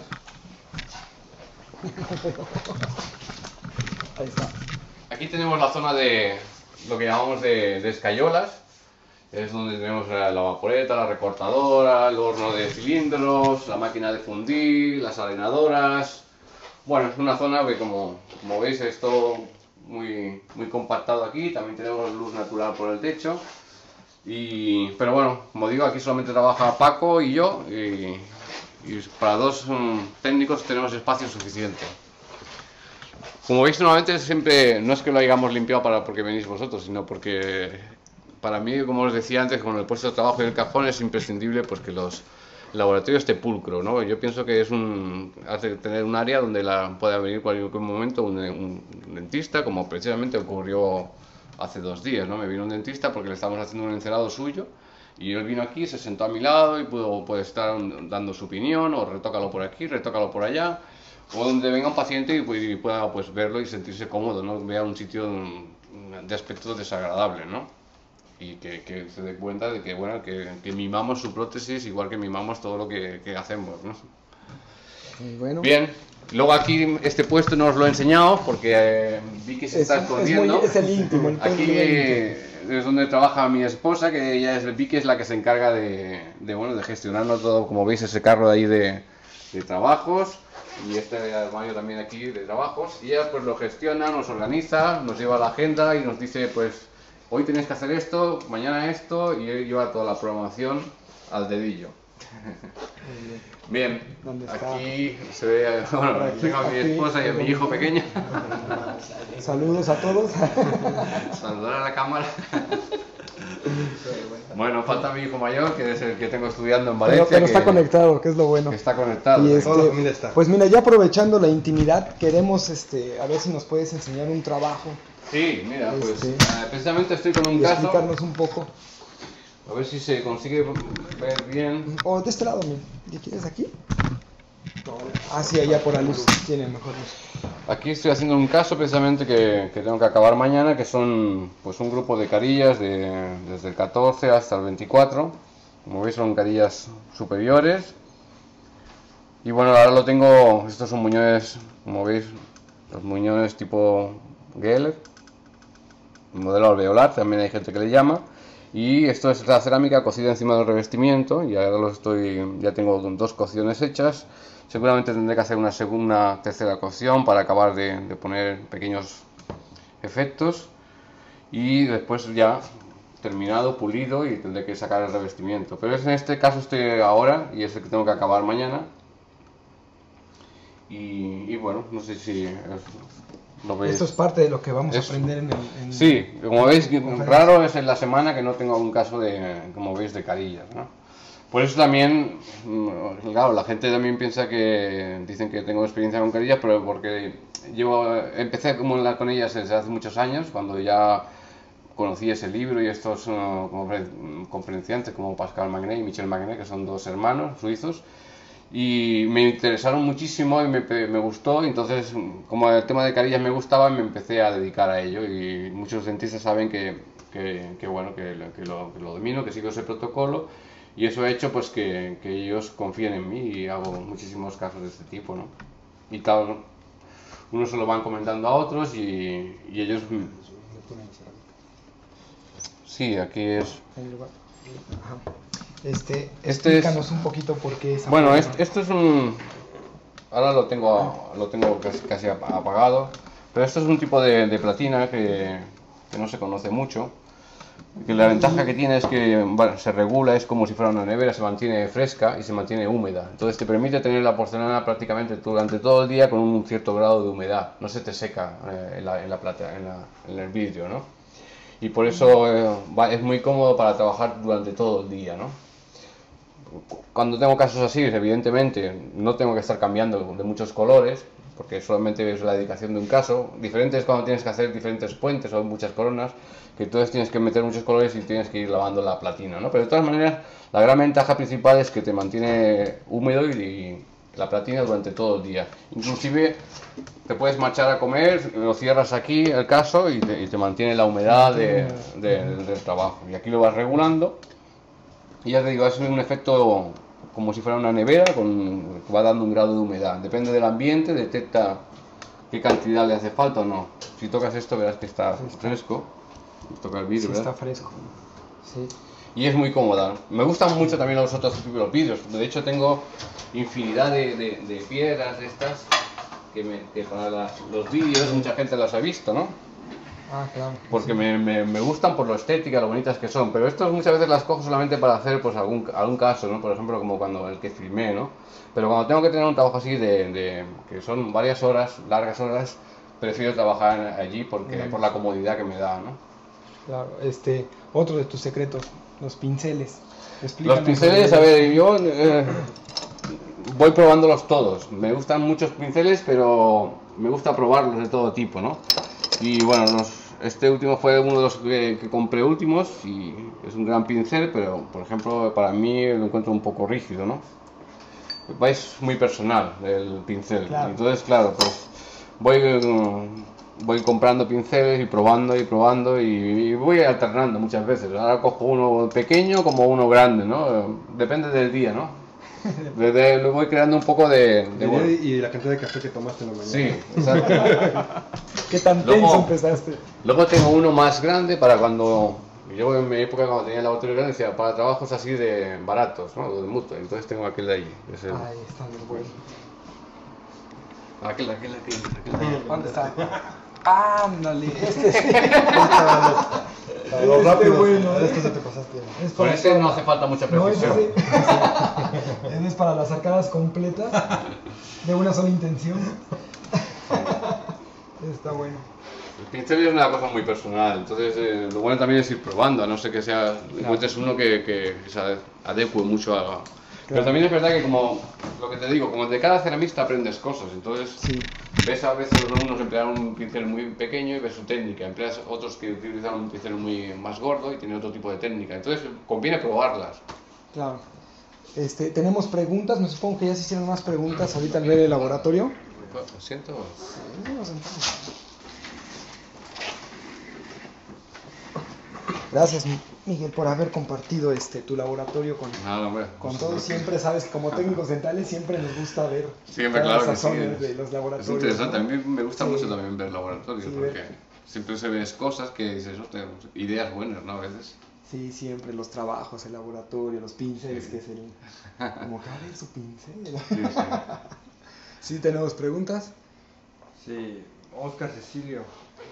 Ahí está. Aquí tenemos la zona de lo que llamamos de escayolas. Es donde tenemos la vaporeta, la recortadora, el horno de cilindros, la máquina de fundir, las arenadoras. Bueno, es una zona que como veis es todo muy compactado aquí. También tenemos luz natural por el techo. Pero bueno, como digo, aquí solamente trabaja Paco y yo. Y para 2 técnicos tenemos espacio suficiente. Como veis, normalmente siempre, no es que lo hayamos limpiado porque venís vosotros, sino porque para mí, como os decía antes, con el puesto de trabajo y el cajón es imprescindible pues que el laboratorio esté pulcro, ¿no? Yo pienso que hace tener un área donde pueda venir en cualquier momento un dentista, como precisamente ocurrió hace 2 días, ¿no? Me vino un dentista porque le estábamos haciendo un encerado suyo y él vino aquí, se sentó a mi lado y puede estar dando su opinión, o retócalo por aquí, retócalo por allá, o donde venga un paciente y pueda pues verlo y sentirse cómodo, no vea un sitio de aspecto desagradable, ¿no? Y que se dé cuenta de que, bueno, que mimamos su prótesis igual que mimamos todo lo que hacemos, ¿no? Bueno. Bien, luego aquí este puesto no os lo he enseñado porque Vicky se está escondiendo. Es el íntimo. Aquí es donde trabaja mi esposa, que Vicky es la que se encarga de gestionarnos todo, como veis, ese carro de ahí de trabajos, y este armario también aquí de trabajos, y ella pues lo gestiona, nos organiza, nos lleva a la agenda y nos dice pues hoy tenéis que hacer esto, mañana esto, y él lleva toda la programación al dedillo. Bien, ¿Dónde está? aquí se ve, bueno, Por aquí, tengo a mi aquí. esposa y a mi hijo pequeño. Saludos a todos. Saludar a la cámara. Bueno, falta mi hijo mayor, que es el que tengo estudiando en Valencia. Pero está que- conectado, que es lo bueno. que está conectado. Y Toda la familia está. pues mira, ya aprovechando la intimidad, queremos a ver si nos puedes enseñar un trabajo Sí, mira, pues Este- precisamente estoy con un y caso. explicarnos un poco. A ver si se consigue ver bien. O de este lado, mira. ¿Ya quieres aquí? Ah, sí, allá por la luz. Tiene mejor luz. Aquí estoy haciendo un caso precisamente que tengo que acabar mañana, que son pues un grupo de carillas desde el 14 hasta el 24. Como veis son carillas superiores. Y bueno, ahora lo tengo, estos son muñones, como veis, los muñones tipo Geller, modelo alveolar, también hay gente que le llama. Y esto es la cerámica cocida encima del revestimiento y ahora ya tengo 2 cocciones hechas. Seguramente tendré que hacer una segunda, tercera cocción para acabar de poner pequeños efectos y después ya terminado, pulido y tendré que sacar el revestimiento. Pero en este caso estoy ahora y es el que tengo que acabar mañana. Y bueno, no sé si lo veis. Esto es parte de lo que vamos a Es- aprender en Sí, como veis, conferencia. raro es en la semana que no tengo un caso como veis, de carillas, ¿no? Por eso también, claro, la gente también piensa que dicen que tengo experiencia con carillas, pero porque empecé con ellas desde hace muchos años, cuando ya conocí ese libro y estos conferenciantes como Pascal Magnet y Michel Magnet, que son 2 hermanos suizos, y me interesaron muchísimo y me gustó, entonces como el tema de carillas me gustaba me empecé a dedicar a ello y muchos dentistas saben que bueno, que lo domino, que sigo ese protocolo y eso ha hecho pues que ellos confíen en mí y hago muchísimos casos de este tipo, ¿no? Y claro, unos se lo van comentando a otros y ellos... Sí, aquí es... el lugar. Ajá. Este Explícanos un poquito por qué esa Bueno, forma. esto es un... Ahora lo tengo casi apagado, pero esto es un tipo de platina que no se conoce mucho. Que la ventaja que tiene es que bueno, se regula, es como si fuera una nevera, se mantiene fresca y se mantiene húmeda. Entonces te permite tener la porcelana prácticamente durante todo el día con un cierto grado de humedad. No se te seca en el vidrio, ¿no? Y por eso es muy cómodo para trabajar durante todo el día, ¿no? Cuando tengo casos así, evidentemente no tengo que estar cambiando de muchos colores, porque solamente es la dedicación de un caso. Diferente es cuando tienes que hacer diferentes puentes o muchas coronas, que entonces tienes que meter muchos colores y tienes que ir lavando la platina, ¿no? Pero de todas maneras, la gran ventaja principal es que te mantiene húmedo y la platina durante todo el día. Inclusive te puedes marchar a comer, lo cierras aquí el caso y te mantiene la humedad del trabajo. Y aquí lo vas regulando. Y ya te digo, es un efecto como si fuera una nevera que va dando un grado de humedad. Depende del ambiente, detecta qué cantidad le hace falta o no. Si tocas esto verás que está fresco. Toca el vidrio, Sí, ¿verdad? está fresco. Sí. Y es muy cómoda. Me gustan mucho también los otros tipos de vidrios. De hecho tengo infinidad de piedras de estas que para los vídeos mucha gente las ha visto, ¿no? Ah, claro. Porque me gustan por lo estética, lo bonitas que son, pero estos muchas veces las cojo solamente para hacer pues algún caso, ¿no? Por ejemplo, como cuando el que filmé, ¿no? Pero cuando tengo que tener un trabajo así que son varias horas, largas horas, prefiero trabajar allí por la comodidad que me da, ¿no? Claro, otro de tus secretos, los pinceles. Los Explícanos pinceles, sobre a ver, yo voy probándolos todos. Me gustan muchos pinceles, pero me gusta probarlos de todo tipo, ¿no? Y bueno, este último fue uno de los que compré últimos y es un gran pincel, pero por ejemplo para mí lo encuentro un poco rígido, ¿no? Es muy personal el pincel, Claro. entonces claro, pues voy comprando pinceles y probando y voy alternando muchas veces. Ahora cojo uno pequeño como uno grande, ¿no? Depende del día, ¿no? Lo voy creando un poco bueno. Y la cantidad de café que tomaste en la mañana. Sí, exacto. ¿Qué tan Luego- tenso empezaste? Luego tengo uno más grande para cuando... Yo en mi época cuando tenía el laboratorio grande decía para trabajos así de baratos, ¿no? De mutuo. Entonces tengo aquel de ahí. Es el... Ahí está muy bueno. Aquel de ahí. ¿Dónde está? Ándale, este sí. A lo rápido, bueno, esto se te pasaste. Es Con para este toda- no hace falta mucha No, ese precisión. sí. Ese es para las arcadas completas de una sola intención. Está bueno. El pincel es una cosa muy personal, entonces lo bueno también es ir probando, a no ser que encuentres uno que se adecue mucho a... Pero también es verdad que como lo que te digo, como de cada ceramista aprendes cosas, entonces Sí. ves a veces unos emplean un pincel muy pequeño y ves su técnica, empleas otros que utilizan un pincel muy más gordo y tienen otro tipo de técnica, entonces conviene probarlas. Claro. Tenemos preguntas, me supongo que ya se hicieron más preguntas ahorita al ver el laboratorio. Lo siento. Gracias, Miguel, por haber compartido tu laboratorio Nada, hombre. con todos. Siempre sabes, como técnicos dentales, siempre nos gusta ver Siempre, todas claro las que sí. sazones de los Es laboratorios. interesante, ¿no? a mí me gusta Sí. mucho también ver laboratorios, Sí, porque ver. siempre se ves cosas que dices, "Hostia, ideas buenas, ¿no? A veces. Sí, siempre los trabajos, el laboratorio, los pinceles, que es como que a ver su pincel. Sí, sí. Sí, tenemos preguntas. Sí, Oscar Cecilio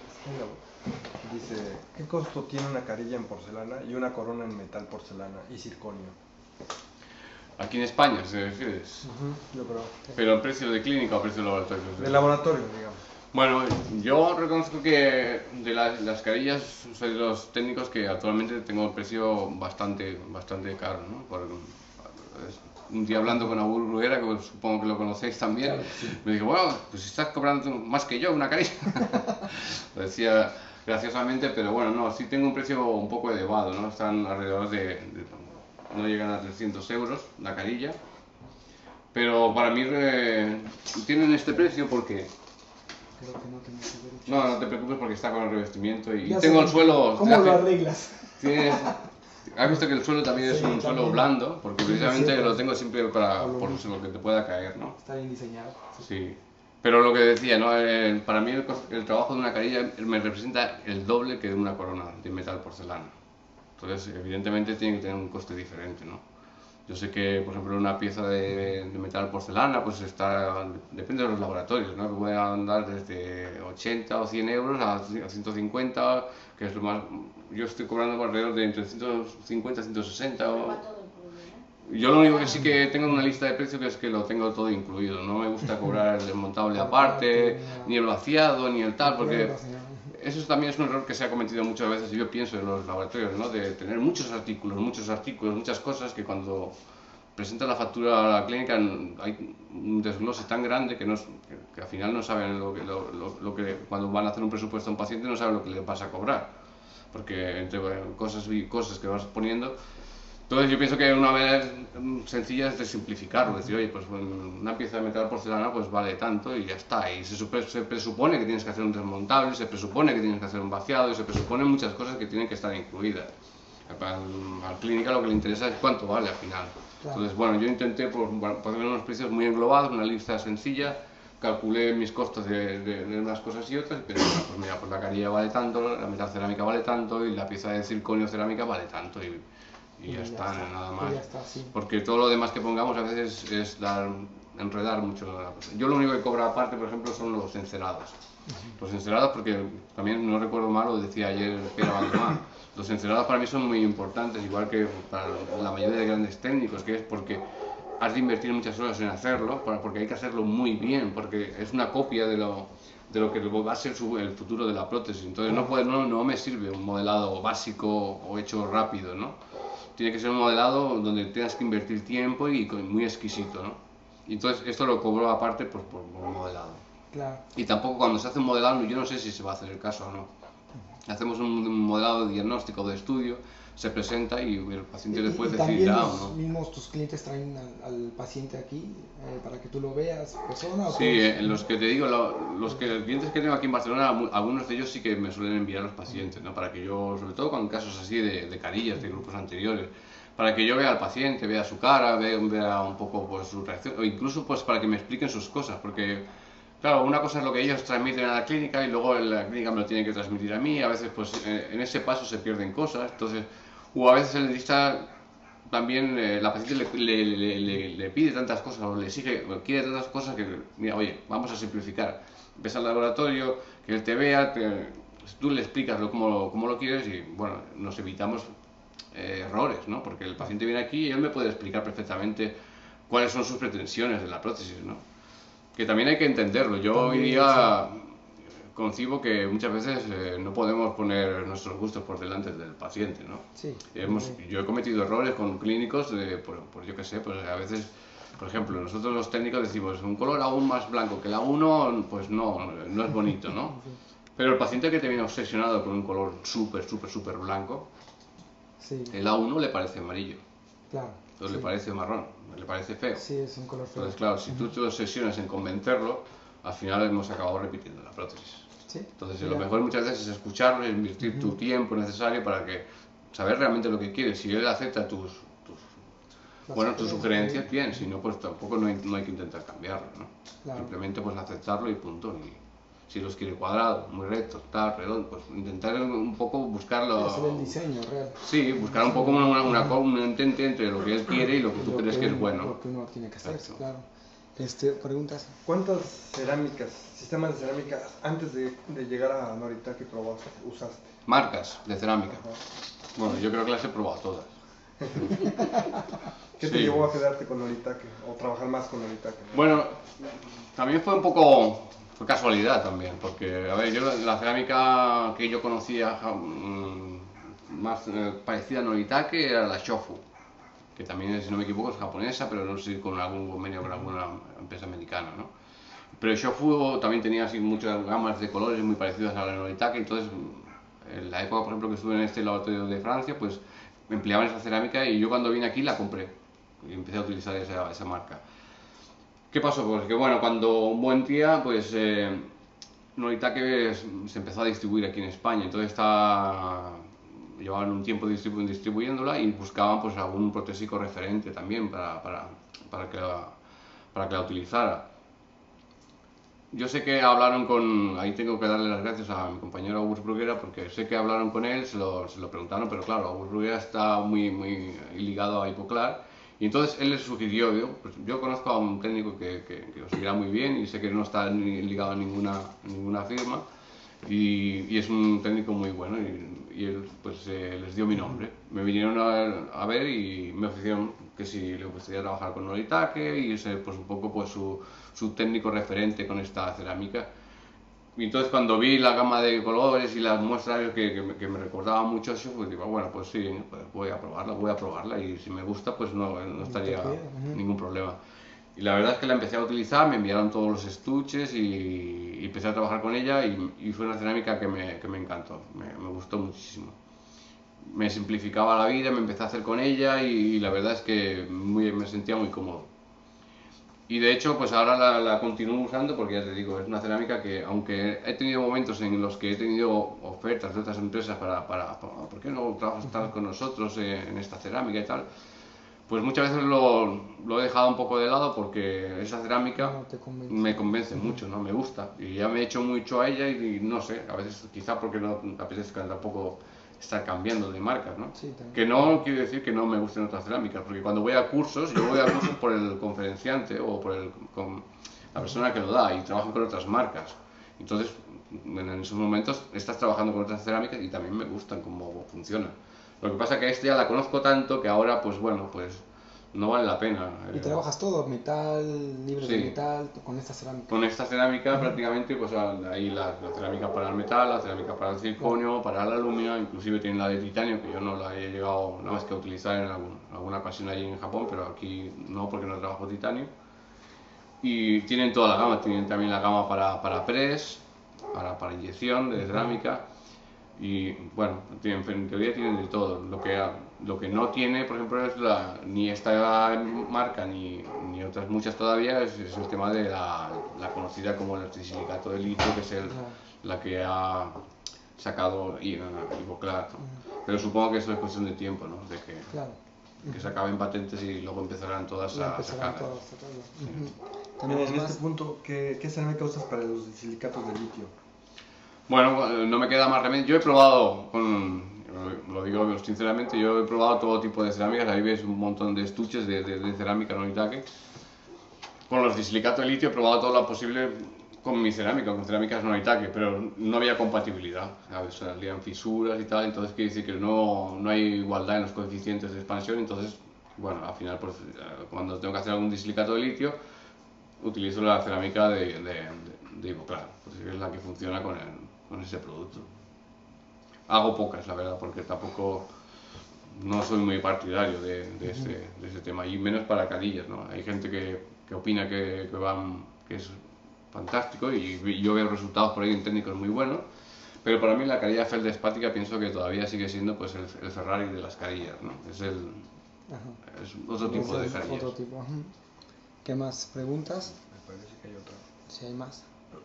dice, ¿qué costo tiene una carilla en porcelana y una corona en metal porcelana y circonio? Aquí en España, si refieres. Yo creo. Pero el precio de clínica o precio de laboratorio. De laboratorio, digamos. Bueno, yo reconozco que de las carillas soy de los técnicos que actualmente tengo el precio bastante caro, ¿no? Un día hablando con Abur Bruguera, que supongo que lo conocéis también, Claro, sí. me dijo, bueno, pues estás cobrando más que yo una carilla. Lo decía graciosamente, pero bueno, no, sí tengo un precio un poco elevado, ¿no? Están alrededor no llegan a 300 euros la carilla, pero para mí tienen este precio porque... Creo que no tengo que ver. No, no te preocupes porque está con el revestimiento y Ya tengo sé. el suelo... ¿Cómo lo arreglas? Has visto que el suelo también es Sí, un suelo también. blando, porque Sí, precisamente sí, lo tengo siempre por lo lo que te pueda caer, ¿no? Está bien diseñado. Sí. Pero lo que decía, ¿no? Para mí el trabajo de una carilla me representa el doble que de una corona de metal porcelana. Entonces, evidentemente tiene que tener un coste diferente, ¿no? Yo sé que, por ejemplo, una pieza de metal porcelana, pues depende de los laboratorios, ¿no? Que puede andar desde 80 o 100 euros a 150, que es lo más... Yo estoy cobrando alrededor de entre 150 y 160. Yo lo único que sí que tengo en una lista de precios que es que lo tengo todo incluido. No me gusta cobrar el desmontable aparte, ni el vaciado, ni el tal, porque eso también es un error que se ha cometido muchas veces, y yo pienso en los laboratorios, ¿no? De tener muchos artículos, muchas cosas que cuando presentan la factura a la clínica hay un desglose tan grande que al final no saben cuando van a hacer un presupuesto a un paciente no saben lo que le vas a cobrar, porque entre cosas y cosas que vas poniendo. Entonces yo pienso que una manera sencilla es de simplificarlo, decir, oye, pues una pieza de metal porcelana pues vale tanto y ya está. Y se presupone que tienes que hacer un desmontable, se presupone que tienes que hacer un vaciado y se presuponen muchas cosas que tienen que estar incluidas. Al clínica lo que le interesa es cuánto vale al final. Claro. Entonces, bueno, yo intenté poner unos precios muy englobados, una lista sencilla, calculé mis costos de unas cosas y otras, pero bueno, pues mira, pues la carilla vale tanto, la metal cerámica vale tanto y la pieza de circonio cerámica vale tanto. Y ya está, nada más. Ya está, sí. Porque todo lo demás que pongamos a veces es enredar mucho la cosa. Yo lo único que cobro aparte, por ejemplo, son los encerados. Los encerados, porque también no recuerdo mal, lo decía ayer Pera Valdemar, los encerados para mí son muy importantes, igual que para la mayoría de grandes técnicos, que es porque has de invertir muchas horas en hacerlo, porque hay que hacerlo muy bien, porque es una copia de lo que va a ser el futuro de la prótesis. Entonces no me sirve un modelado básico o hecho rápido, ¿no? Tiene que ser un modelado donde tengas que invertir tiempo y muy exquisito, ¿no? Y entonces esto lo cobro aparte por modelado. Claro. Y tampoco cuando se hace un modelado, yo no sé si se va a hacer el caso o no. Hacemos un modelado de diagnóstico o de estudio, se presenta y el paciente le puede decir también ya los o no. mismos tus clientes traen al paciente aquí para que tú lo veas persona. Sí, en los que te digo, los clientes que tengo aquí en Barcelona, algunos de ellos sí que me suelen enviar a los pacientes, ¿no? Para que yo, sobre todo con casos así de carillas, de grupos anteriores, para que yo vea al paciente, vea su cara, vea un poco pues, su reacción, o incluso pues para que me expliquen sus cosas, porque claro, una cosa es lo que ellos transmiten a la clínica y luego la clínica me lo tiene que transmitir a mí, a veces pues en ese paso se pierden cosas, entonces, o a veces el dentista también la paciente le pide tantas cosas o le exige, o quiere tantas cosas que, mira, oye, vamos a simplificar. Ves al laboratorio que él te vea, tú le explicas cómo lo quieres y bueno, nos evitamos errores, ¿no? Porque el paciente viene aquí y él me puede explicar perfectamente cuáles son sus pretensiones de la prótesis, ¿no? Que también hay que entenderlo. Yo hoy día concibo que muchas veces no podemos poner nuestros gustos por delante del paciente, ¿no? Sí. Yo he cometido errores con clínicos, por yo qué sé, pues a veces, por ejemplo, nosotros los técnicos decimos un color aún más blanco que el A1, pues no es bonito, ¿no? Pero el paciente que te viene obsesionado con un color súper blanco, Sí. el A1 le parece amarillo. Claro. Entonces le parece marrón, le parece feo. Sí, es un color feo. Entonces, claro, si tú te obsesionas en convencerlo, al final hemos acabado repitiendo la prótesis. Sí. Entonces, lo mejor muchas veces es escucharlo y invertir tu tiempo necesario para que saber realmente lo que quiere. Si él acepta tus sugerencias, bien, si no, pues tampoco no hay que intentar cambiarlo, ¿no? Claro. Simplemente pues aceptarlo y punto. Y si los quiere cuadrado, muy recto, tal, redondo, pues intentar un poco buscarlo. Hacer el diseño real. Sí, buscar un poco un entente entre lo que él quiere y lo que tú crees que es bueno. Lo que uno tiene que hacer, claro. Preguntas. ¿Cuántas cerámicas, sistemas de cerámica antes de llegar a Noritake usaste? Marcas de cerámica. Ajá. Bueno, yo creo que las he probado todas. ¿Qué te llevó a quedarte con Noritake o trabajar más con Noritake? Bueno, también fue un poco casualidad también, porque a ver, yo la cerámica que yo conocía más parecida a Noritake era la Shofu, que también, si no me equivoco, es japonesa, pero no sé si con algún convenio con alguna empresa americana, ¿no? Pero el Shofu también tenía así muchas gamas de colores muy parecidas a la Noritake, entonces en la época, por ejemplo, que estuve en este laboratorio de Francia, pues empleaban esa cerámica y yo cuando vine aquí la compré y empecé a utilizar esa marca. ¿Qué pasó? Pues que bueno, cuando un buen día, pues Noritake se empezó a distribuir aquí en España, entonces llevaban un tiempo distribuyéndola y buscaban pues algún protésico referente también para que la utilizara. Yo sé que hablaron ahí tengo que darle las gracias a mi compañero August Bruguera, porque sé que hablaron con él, se lo preguntaron, pero claro, August Bruguera está muy ligado a Hipoclar, y entonces él les sugirió, pues yo conozco a un técnico que os seguirá muy bien, y sé que no está ligado a ninguna firma, y es un técnico muy bueno, y él pues les dio mi nombre. Me vinieron a ver y me ofrecieron que si le gustaría trabajar con Noritake y ser pues un poco pues su técnico referente con esta cerámica. Y entonces cuando vi la gama de colores y las muestras que me recordaban mucho eso, pues digo, bueno, pues sí, pues voy a probarla y si me gusta pues no estaría ningún problema. Y la verdad es que la empecé a utilizar, me enviaron todos los estuches y empecé a trabajar con ella y fue una cerámica que me encantó, me gustó muchísimo. Me simplificaba la vida, me empecé a hacer con ella y la verdad es que me sentía muy cómodo. Y de hecho, pues ahora la continúo usando porque ya te digo, es una cerámica que aunque he tenido momentos en los que he tenido ofertas de otras empresas ¿por qué no trabajas con nosotros en esta cerámica y tal? Pues muchas veces lo he dejado un poco de lado porque esa cerámica me convence mucho, ¿no? Me gusta y ya me he hecho mucho a ella y no sé, a veces quizá porque no me apetezca tampoco estar cambiando de marcas, ¿no? Sí, que no quiere decir que no me gusten otras cerámicas, porque cuando voy a cursos, yo voy a cursos por el conferenciante o con la persona que lo da y trabajo con otras marcas. Entonces, en esos momentos estás trabajando con otras cerámicas y también me gustan cómo funcionan. Lo que pasa es que esta ya la conozco tanto que ahora, pues bueno, pues no vale la pena. ¿Y trabajas todo? ¿Metal, libros de metal, con esta cerámica? Con esta cerámica prácticamente, pues hay la cerámica para el metal, la cerámica para el circonio, para el aluminio, inclusive tienen la de titanio, que yo no la he llegado nada más que a utilizar en alguna ocasión allí en Japón, pero aquí no, porque no trabajo titanio. Y tienen toda la gama, tienen también la gama para press, para inyección de cerámica. Y bueno, en teoría tienen de todo. Lo que no tiene, por ejemplo, es ni esta marca ni otras muchas todavía, es el tema de la conocida como el trisilicato de litio, que es la que ha sacado Hipoclar, ¿no? Pero supongo que eso es cuestión de tiempo, ¿no? De que se acaben patentes y luego empezarán todas a sacar. En este punto, ¿qué cerámica usas para los silicatos de litio? Bueno, no me queda más remedio. Yo he probado, lo digo sinceramente, yo he probado todo tipo de cerámicas. Ahí ves un montón de estuches de cerámica Noritake. Con los disilicatos de litio he probado todo lo posible con mi cerámica, con cerámicas no hay taque, pero no había compatibilidad, ¿sabes? Salían fisuras y tal, entonces quiere decir que no hay igualdad en los coeficientes de expansión, entonces, bueno, al final, pues, cuando tengo que hacer algún disilicato de litio, utilizo la cerámica de Ivoclar, pues es la que funciona con ese producto. Hago pocas, la verdad, porque tampoco no soy muy partidario de ese tema, y menos para carillas, ¿no? Hay gente que opina que es fantástico y yo veo resultados por ahí en técnicos muy buenos, pero para mí la carilla feldespática pienso que todavía sigue siendo pues el Ferrari de las carillas, ¿no? Es otro tipo de carillas. Otro tipo. ¿Qué más preguntas? Me parece que hay otra. Si hay más.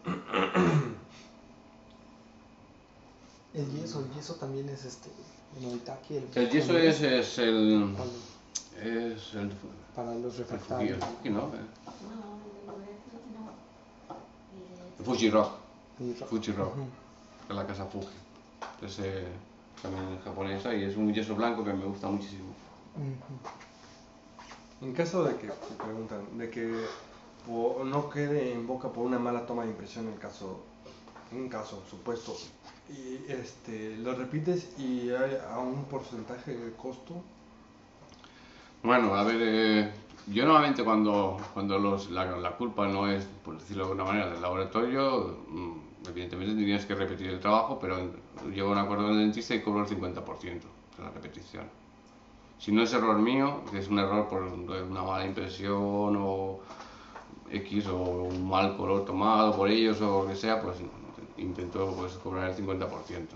El yeso también es el Noritaki. El yeso es el para los refractarios. Fuji, ¿no? Fuji Rock. Fuji Rock, de la casa Fuji. Es también japonesa y es un yeso blanco que me gusta muchísimo. En caso de que, se preguntan, de que no quede en boca por una mala toma de impresión en un caso supuesto, y lo repites y hay a un porcentaje de costo. Bueno, a ver, yo normalmente cuando la culpa no es, por decirlo de alguna manera, del laboratorio, evidentemente tendrías que repetir el trabajo, pero llego a un acuerdo con el dentista y cobro el 50% de la repetición. Si no es error mío, que es un error por una mala impresión o X o un mal color tomado por ellos o lo que sea, pues intento pues, cobrar el 50%.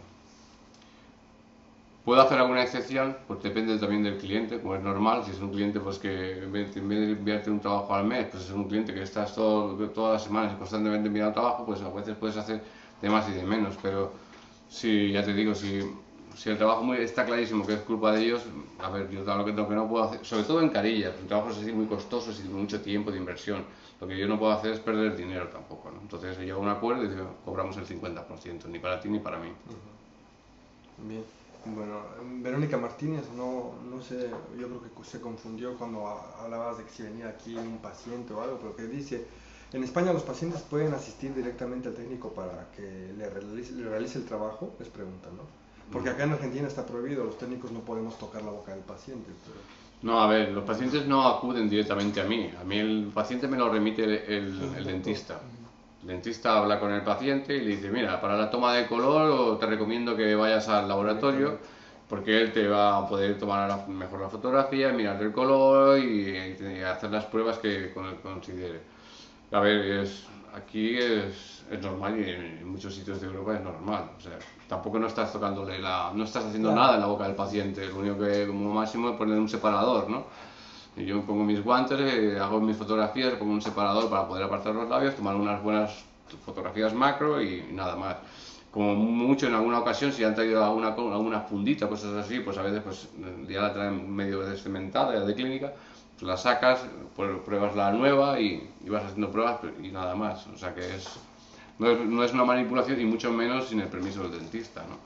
¿Puedo hacer alguna excepción? Pues depende también del cliente, como es normal. Si es un cliente pues, que en vez de enviarte un trabajo al mes, pues es un cliente que estás todas las semanas constantemente enviando trabajo, pues a veces puedes hacer de más y de menos. Pero si, ya te digo, si el trabajo está clarísimo que es culpa de ellos, a ver, yo lo que no puedo hacer, sobre todo en carillas, trabajos así muy costosos y de mucho tiempo de inversión, lo que yo no puedo hacer es perder dinero tampoco, ¿no? Entonces llega a un acuerdo y digo, cobramos el 50%, ni para ti ni para mí. Bien, bueno, Verónica Martínez, no sé, yo creo que se confundió cuando hablabas de que si venía aquí un paciente o algo, pero que dice, en España los pacientes pueden asistir directamente al técnico para que le realice el trabajo, les preguntan, ¿no? Porque acá en Argentina está prohibido, los técnicos no podemos tocar la boca del paciente. Pero... No, a ver, los pacientes no acuden directamente a mí el paciente me lo remite el dentista. El dentista habla con el paciente y le dice, mira, para la toma de color te recomiendo que vayas al laboratorio porque él te va a poder tomar mejor la fotografía, mirar el color y hacer las pruebas que considere. A ver, aquí es normal y en muchos sitios de Europa es normal. O sea, tampoco no estás tocándole no estás haciendo nada en la boca del paciente. Lo único que como máximo es poner un separador, ¿no? Y yo pongo mis guantes, hago mis fotografías, pongo un separador para poder apartar los labios, tomar unas buenas fotografías macro y nada más. Como mucho en alguna ocasión, si han traído alguna fundita o cosas así, pues a veces pues, ya la traen medio descementada, ya de clínica, pues la sacas, pruebas la nueva y vas haciendo pruebas y nada más. O sea que no es una manipulación y mucho menos sin el permiso del dentista, ¿no?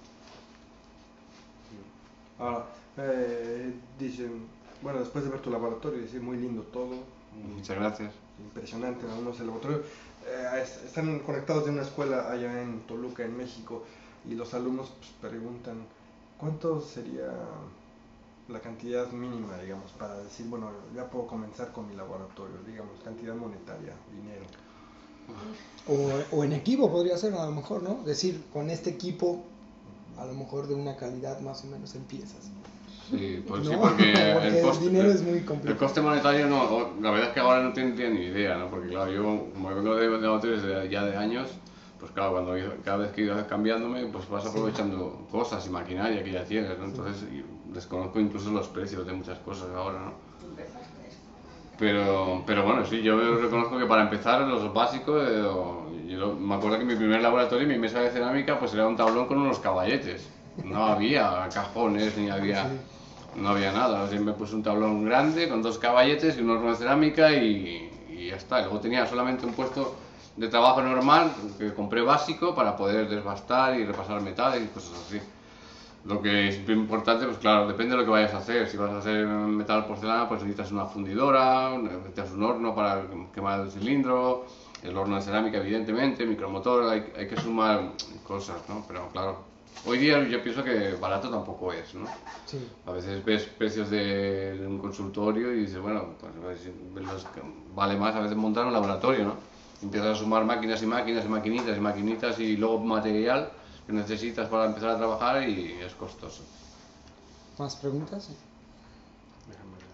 Ahora, dicen, bueno, después de ver tu laboratorio, dice muy lindo todo. Muchas gracias. Impresionante, algunos el laboratorio. Están conectados de una escuela allá en Toluca, en México, y los alumnos pues, preguntan, ¿cuánto sería la cantidad mínima, digamos, para decir, bueno, ya puedo comenzar con mi laboratorio, digamos, cantidad monetaria, dinero? O en equipo podría ser, a lo mejor, ¿no? Decir, con este equipo, a lo mejor de una calidad más o menos empiezas. Sí, pues no, sí, porque el dinero es muy complicado. El coste monetario, no, la verdad es que ahora no tendría ni idea, ¿no? Porque claro, yo como vengo de laboratorios ya de años, pues claro, cada vez que ibas cambiándome, pues vas aprovechando cosas y maquinaria que ya tienes, ¿no? Entonces desconozco incluso los precios de muchas cosas ahora, ¿no? Pero bueno, sí, yo reconozco que para empezar los básicos, yo me acuerdo que mi primer laboratorio, mi mesa de cerámica, pues era un tablón con unos caballetes. No había cajones, no había nada. Siempre puse un tablón grande con 2 caballetes y un horno de cerámica y ya está. Luego tenía solamente un puesto de trabajo normal que compré básico para poder desbastar y repasar metales y cosas así. Lo que es importante, pues claro, depende de lo que vayas a hacer. Si vas a hacer metal porcelana, pues necesitas una fundidora, necesitas un horno para quemar el cilindro, el horno de cerámica, evidentemente, micromotor, hay que sumar cosas, ¿no? Pero claro, hoy día yo pienso que barato tampoco es, ¿no? Sí. A veces ves precios de un consultorio y dices, bueno, pues vale más a veces montar un laboratorio, ¿no? Empiezas a sumar máquinas y máquinas y maquinitas y maquinitas y luego material que necesitas para empezar a trabajar y es costoso. ¿Más preguntas? Déjame ver.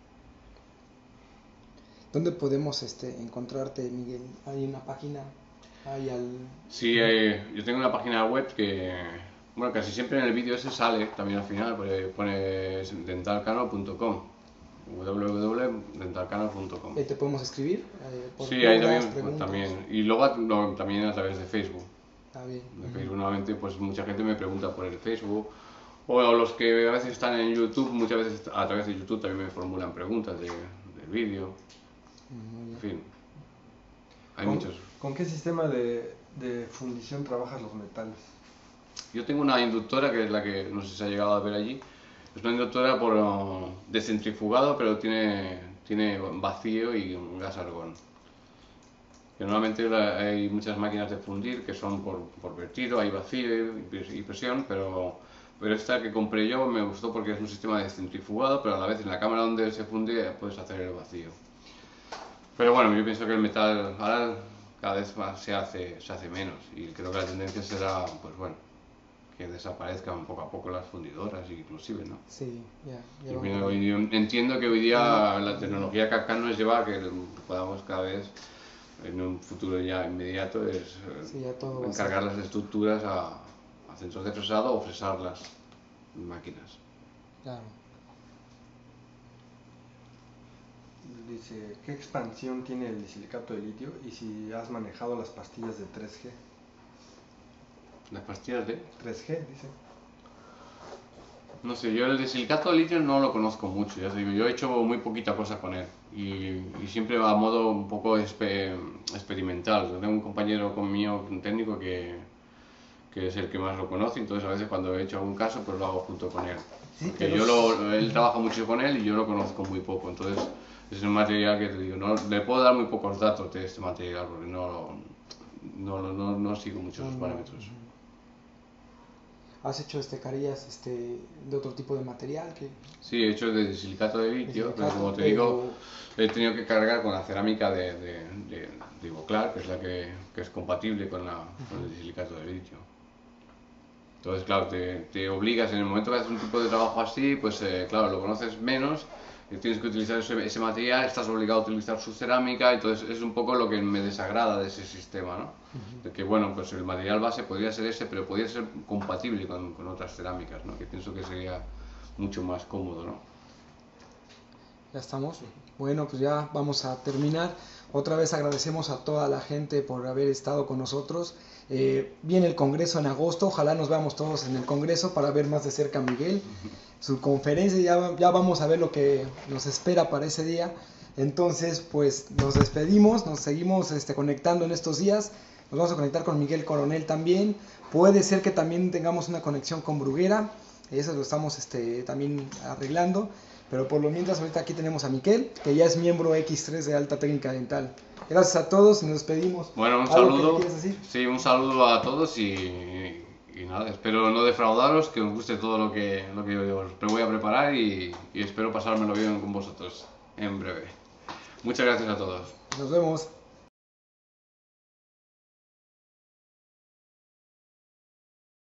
¿Dónde podemos encontrarte, Miguel? ¿Hay una página? ¿Hay al...? Sí, yo tengo una página web que, bueno, casi siempre en el vídeo ese sale también al final, pone dentalcano.com, www.dentalcano.com. ¿Te podemos escribir? Por Sí, ahí dudas, también, preguntas. también. Y luego también a través de Facebook. Está bien. De Facebook nuevamente, pues mucha gente me pregunta por el Facebook. O los que a veces están en YouTube, muchas veces a través de YouTube también me formulan preguntas del vídeo. Muy En bien. fin, hay ¿Con, muchos. ¿Con qué sistema de fundición trabajas los metales? Yo tengo una inductora que es la que no sé si se ha llegado a ver allí. Es una inductora de centrifugado, pero tiene vacío y un gas argón. Que normalmente hay muchas máquinas de fundir que son por vertido, hay vacío y presión, pero esta que compré yo me gustó porque es un sistema de centrifugado, pero a la vez en la cámara donde se funde puedes hacer el vacío. Pero bueno, yo pienso que el metal ahora cada vez más se hace menos y creo que la tendencia será, pues bueno, que desaparezcan poco a poco las fundidoras inclusive, ¿no? Sí, ya. Yo entiendo que hoy día la tecnología que acá nos lleva a que podamos cada vez, en un futuro ya inmediato, Sí, ya todo va a encargar las estructuras a centros de fresado o fresar las máquinas. Claro. Dice, ¿qué expansión tiene el silicato de litio? Y si has manejado las pastillas de 3G. Las pastillas de... 3G, dice. No sé, yo el de silicato de litio no lo conozco mucho, ya te digo, yo he hecho muy poquita cosa con él y siempre va a modo un poco experimental. Yo tengo un compañero conmigo, un técnico que es el que más lo conoce, entonces a veces cuando he hecho algún caso pues lo hago junto con él. Sí, Porque él trabaja mucho con él y yo lo conozco muy poco, entonces es un material que te digo, no, le puedo dar muy pocos datos de este material porque no sigo mucho sus parámetros. ¿Has hecho carillas de otro tipo de material? Sí, he hecho de silicato de litio, pero como te pero- digo, he tenido que cargar con la cerámica de Ivoclar, que es la que es compatible con el silicato de litio. Entonces, claro, te obligas, en el momento que haces un tipo de trabajo así, pues claro, lo conoces menos, y tienes que utilizar ese material, estás obligado a utilizar su cerámica, entonces es un poco lo que me desagrada de ese sistema, ¿no? De que, bueno, pues el material base podría ser ese, pero podría ser compatible con otras cerámicas, ¿no? Que pienso que sería mucho más cómodo, ¿no? Ya estamos. Bueno, pues ya vamos a terminar. Otra vez agradecemos a toda la gente por haber estado con nosotros. Viene el Congreso en agosto, ojalá nos veamos todos en el Congreso para ver más de cerca a Miguel. Su conferencia, ya vamos a ver lo que nos espera para ese día. Entonces, pues nos despedimos, nos seguimos conectando en estos días. Nos vamos a conectar con Miguel Coronel también. Puede ser que también tengamos una conexión con Bruguera. Eso lo estamos también arreglando. Pero por lo mientras, ahorita aquí tenemos a Miquel, que ya es miembro X3 de Alta Técnica Dental. Gracias a todos y nos despedimos. Bueno, un ¿Algo que saludo. le quieras decir? Sí, un saludo a todos y nada, espero no defraudaros, que os guste todo lo que os voy a preparar y espero pasármelo bien con vosotros en breve. Muchas gracias a todos. Nos vemos.